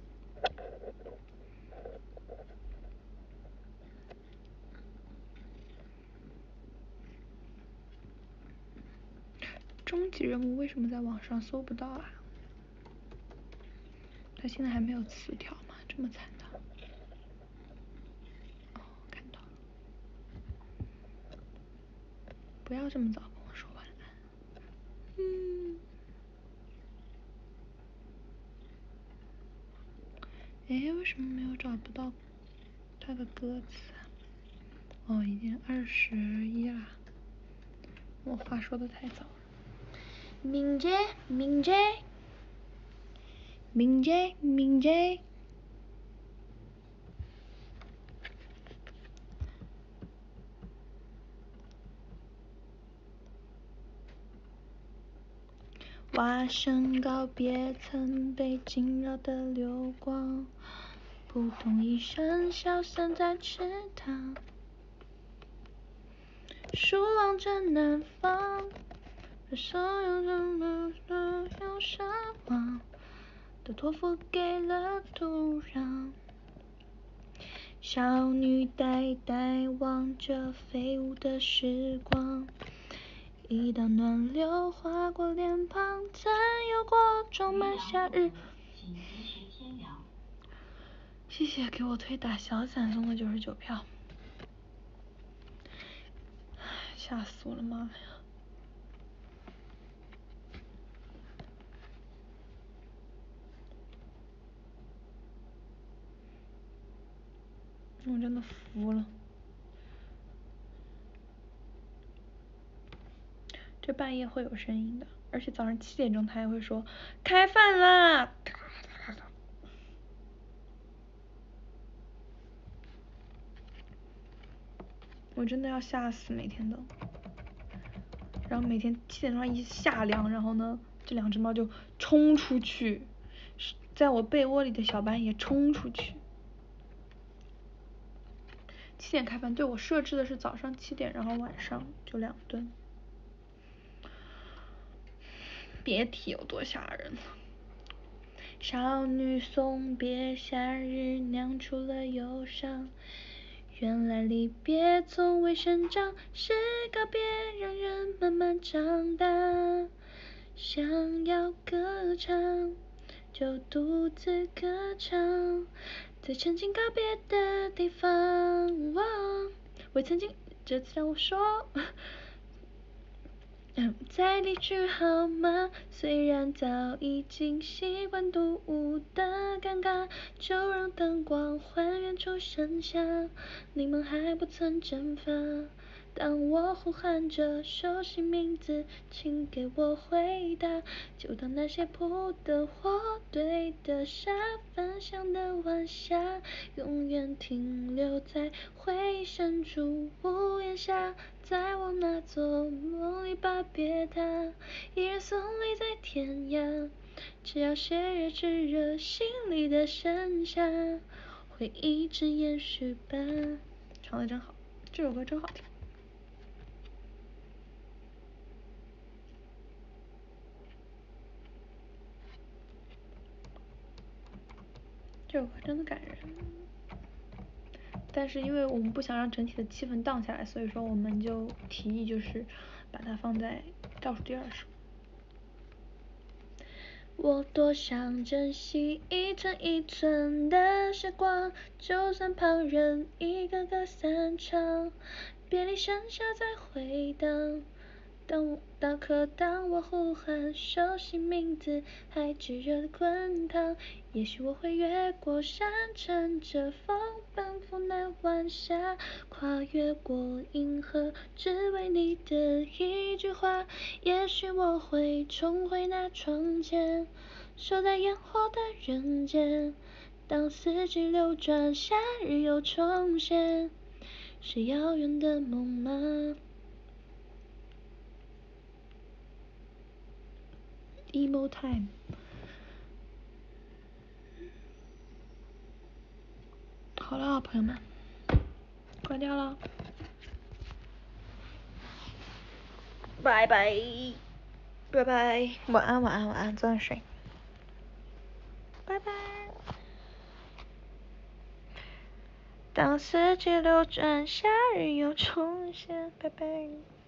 终极任务为什么在网上搜不到啊？他现在还没有词条吗？这么惨的？哦，看到了。不要这么早跟我说晚安。嗯。哎，为什么没有找不到他的歌词啊？哦，已经二十一啦。我话说的太早了。明杰，明杰，明杰，明杰。蛙声告别曾被惊扰的流光，扑通一声消散在池塘。树望着南方，把所有的都忧伤忘，都托付给了土壤。少女呆呆望着飞舞的时光，一道暖流划过脸庞，曾有过装满夏日。谢谢给我推打小伞送的九十九票，吓死我了，妈呀！我真的服了。这半夜会有声音的，而且早上七点钟他还会说开饭啦。我真的要吓死，每天都。然后每天七点钟一下凉，然后呢，这两只猫就冲出去，在我被窝里的小白也冲出去。七点开饭，对，我设置的是早上七点，然后晚上就两顿。别提有多吓人了。少女送别夏日，酿出了忧伤。原来离别从未生长，是告别让人慢慢长大。想要歌唱，就独自歌唱，在曾经告别的地方。哦，为曾经，这次让我说。再离去好吗？虽然早已经习惯独舞的尴尬，就让灯光还原出盛夏，你们还不曾蒸发。当我呼喊着熟悉名字，请给我回答。就当那些铺的火堆的沙，分享的晚霞，永远停留在回忆深处屋檐下。在往那座梦里把别它依然送你在天涯。只要血液炙热，心里的盛夏会一直延续吧。唱得真好，这首歌真好听。这首歌真的感人，但是因为我们不想让整体的气氛荡下来，所以说我们就提议就是把它放在倒数第二首。 我多想珍惜一寸一寸的时光，就算旁人一个个散场，别离笙箫再回荡。当当可当我呼喊熟悉名字，还炙热的滚烫，也许我会越过山，乘着风奔赴那晚霞，跨越过银河，只为你的一句话。也许我会重回那窗前，守在烟火的人间，当四季流转，夏日又重现，是遥远的梦吗？Emo time， 好了，朋友们，关掉了，拜拜，拜拜，晚安，晚安，晚安，早点睡，拜拜。当四季流转，夏日又重现，拜拜。